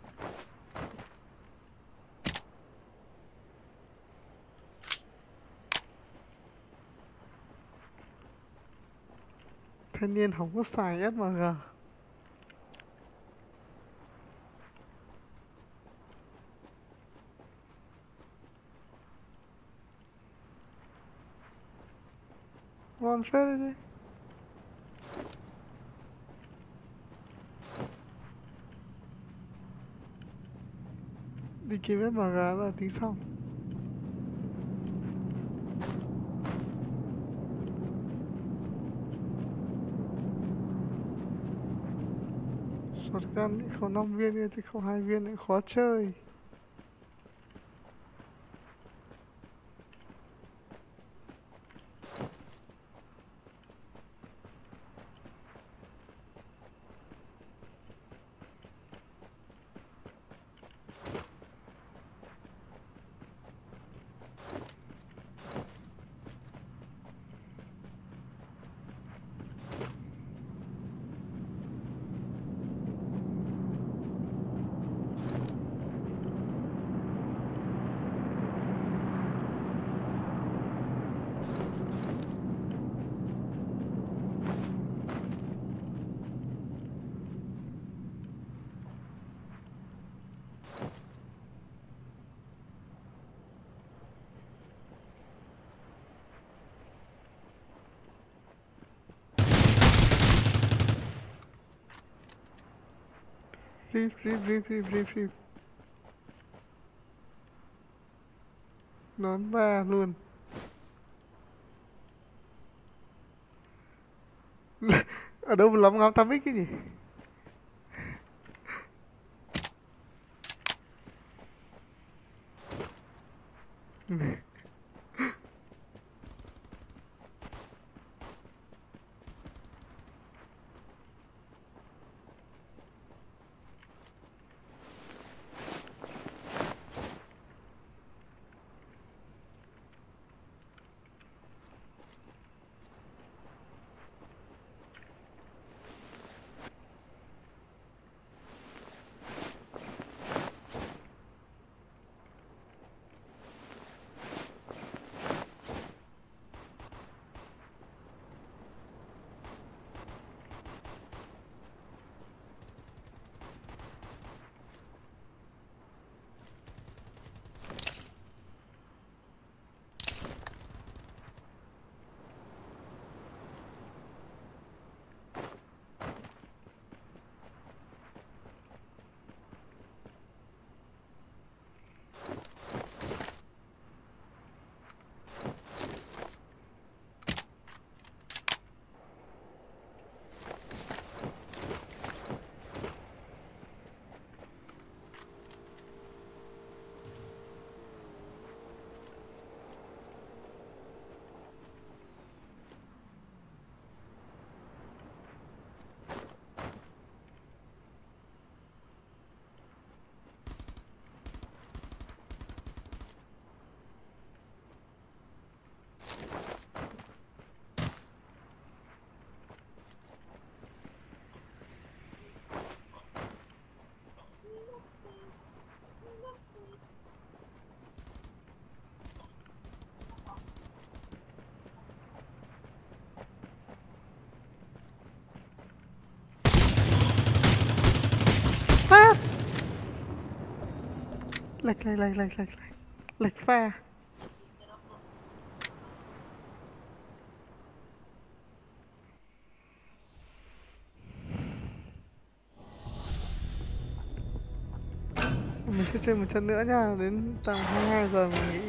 Thanh niên không có xài SMG. Ngon phết đấy chứ. Đi kiếm SMG là tính xong. Shotgun thì không 5 viên thì không 2 viên thì khó chơi. Rip. Nón 3 luôn. Ở đâu mà lắm ngắm 8x cái gì. Lệch pha. Mình sẽ chơi một trận nữa nha, đến tầm 22 giờ mình nghỉ.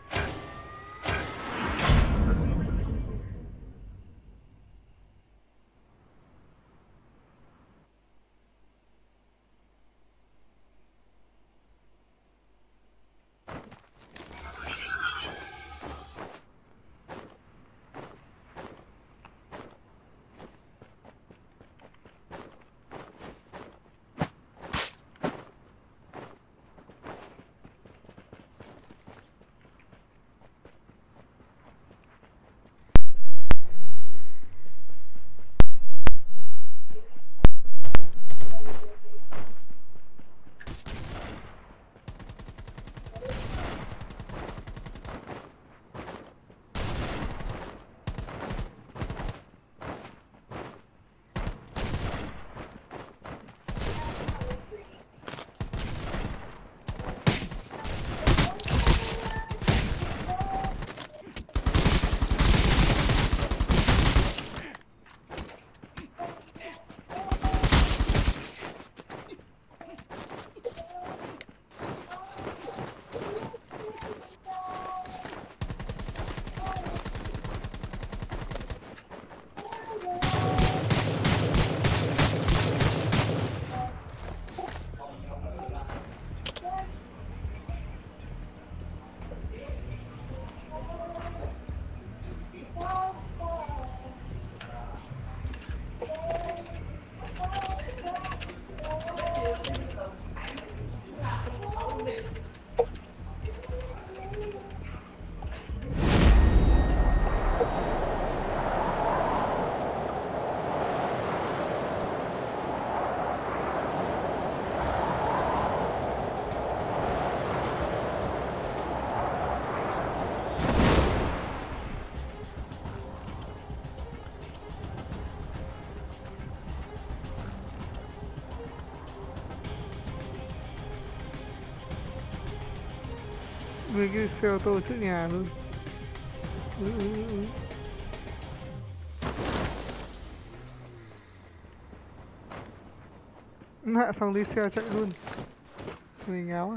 Với cái xe ô tô trước nhà luôn. Hạ xong đi xe chạy luôn. Người ngáo à.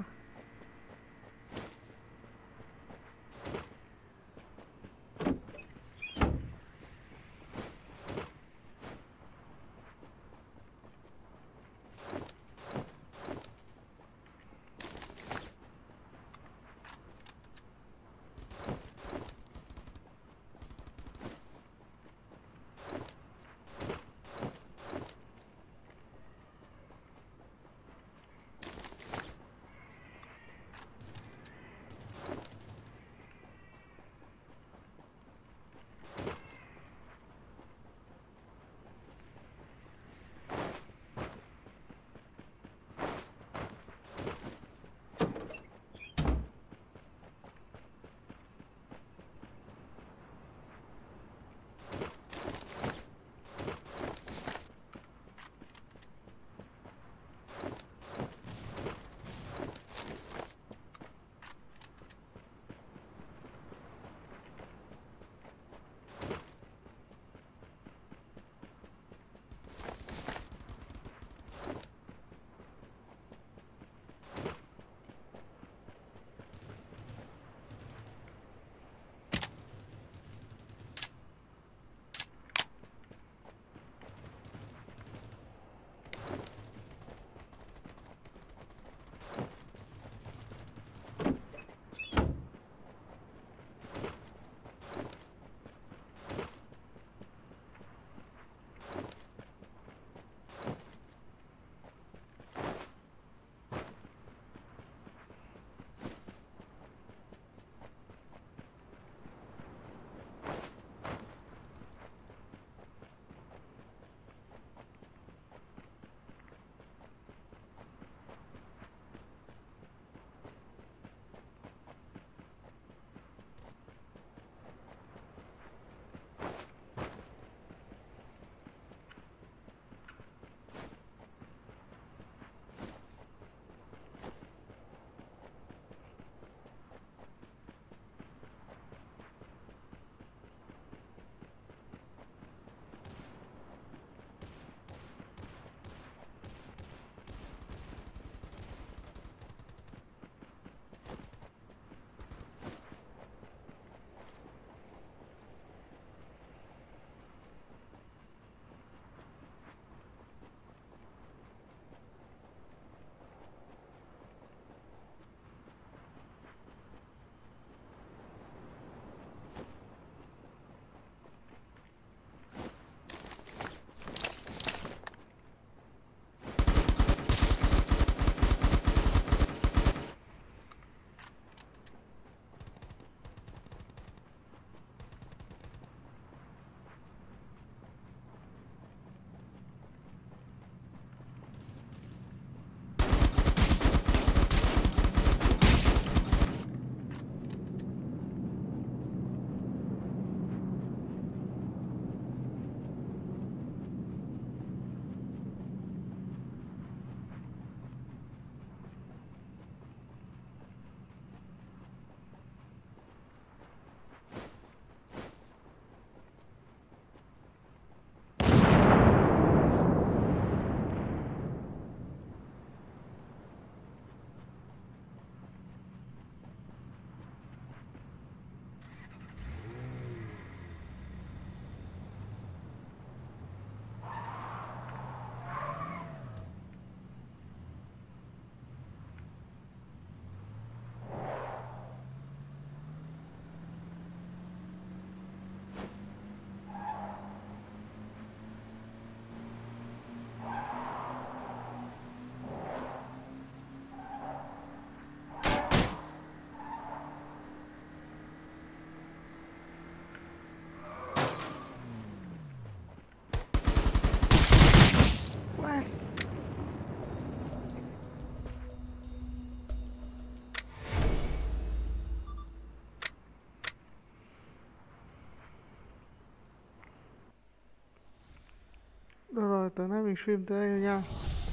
tối nay mình stream tới đây nha.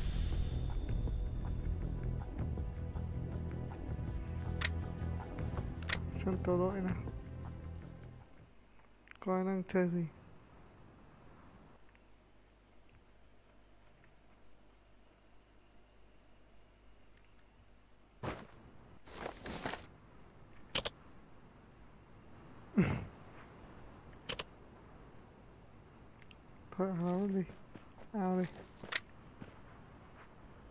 Xem tổ đội nào. Coi đang chơi gì. Thôi áo đi. Ao đi.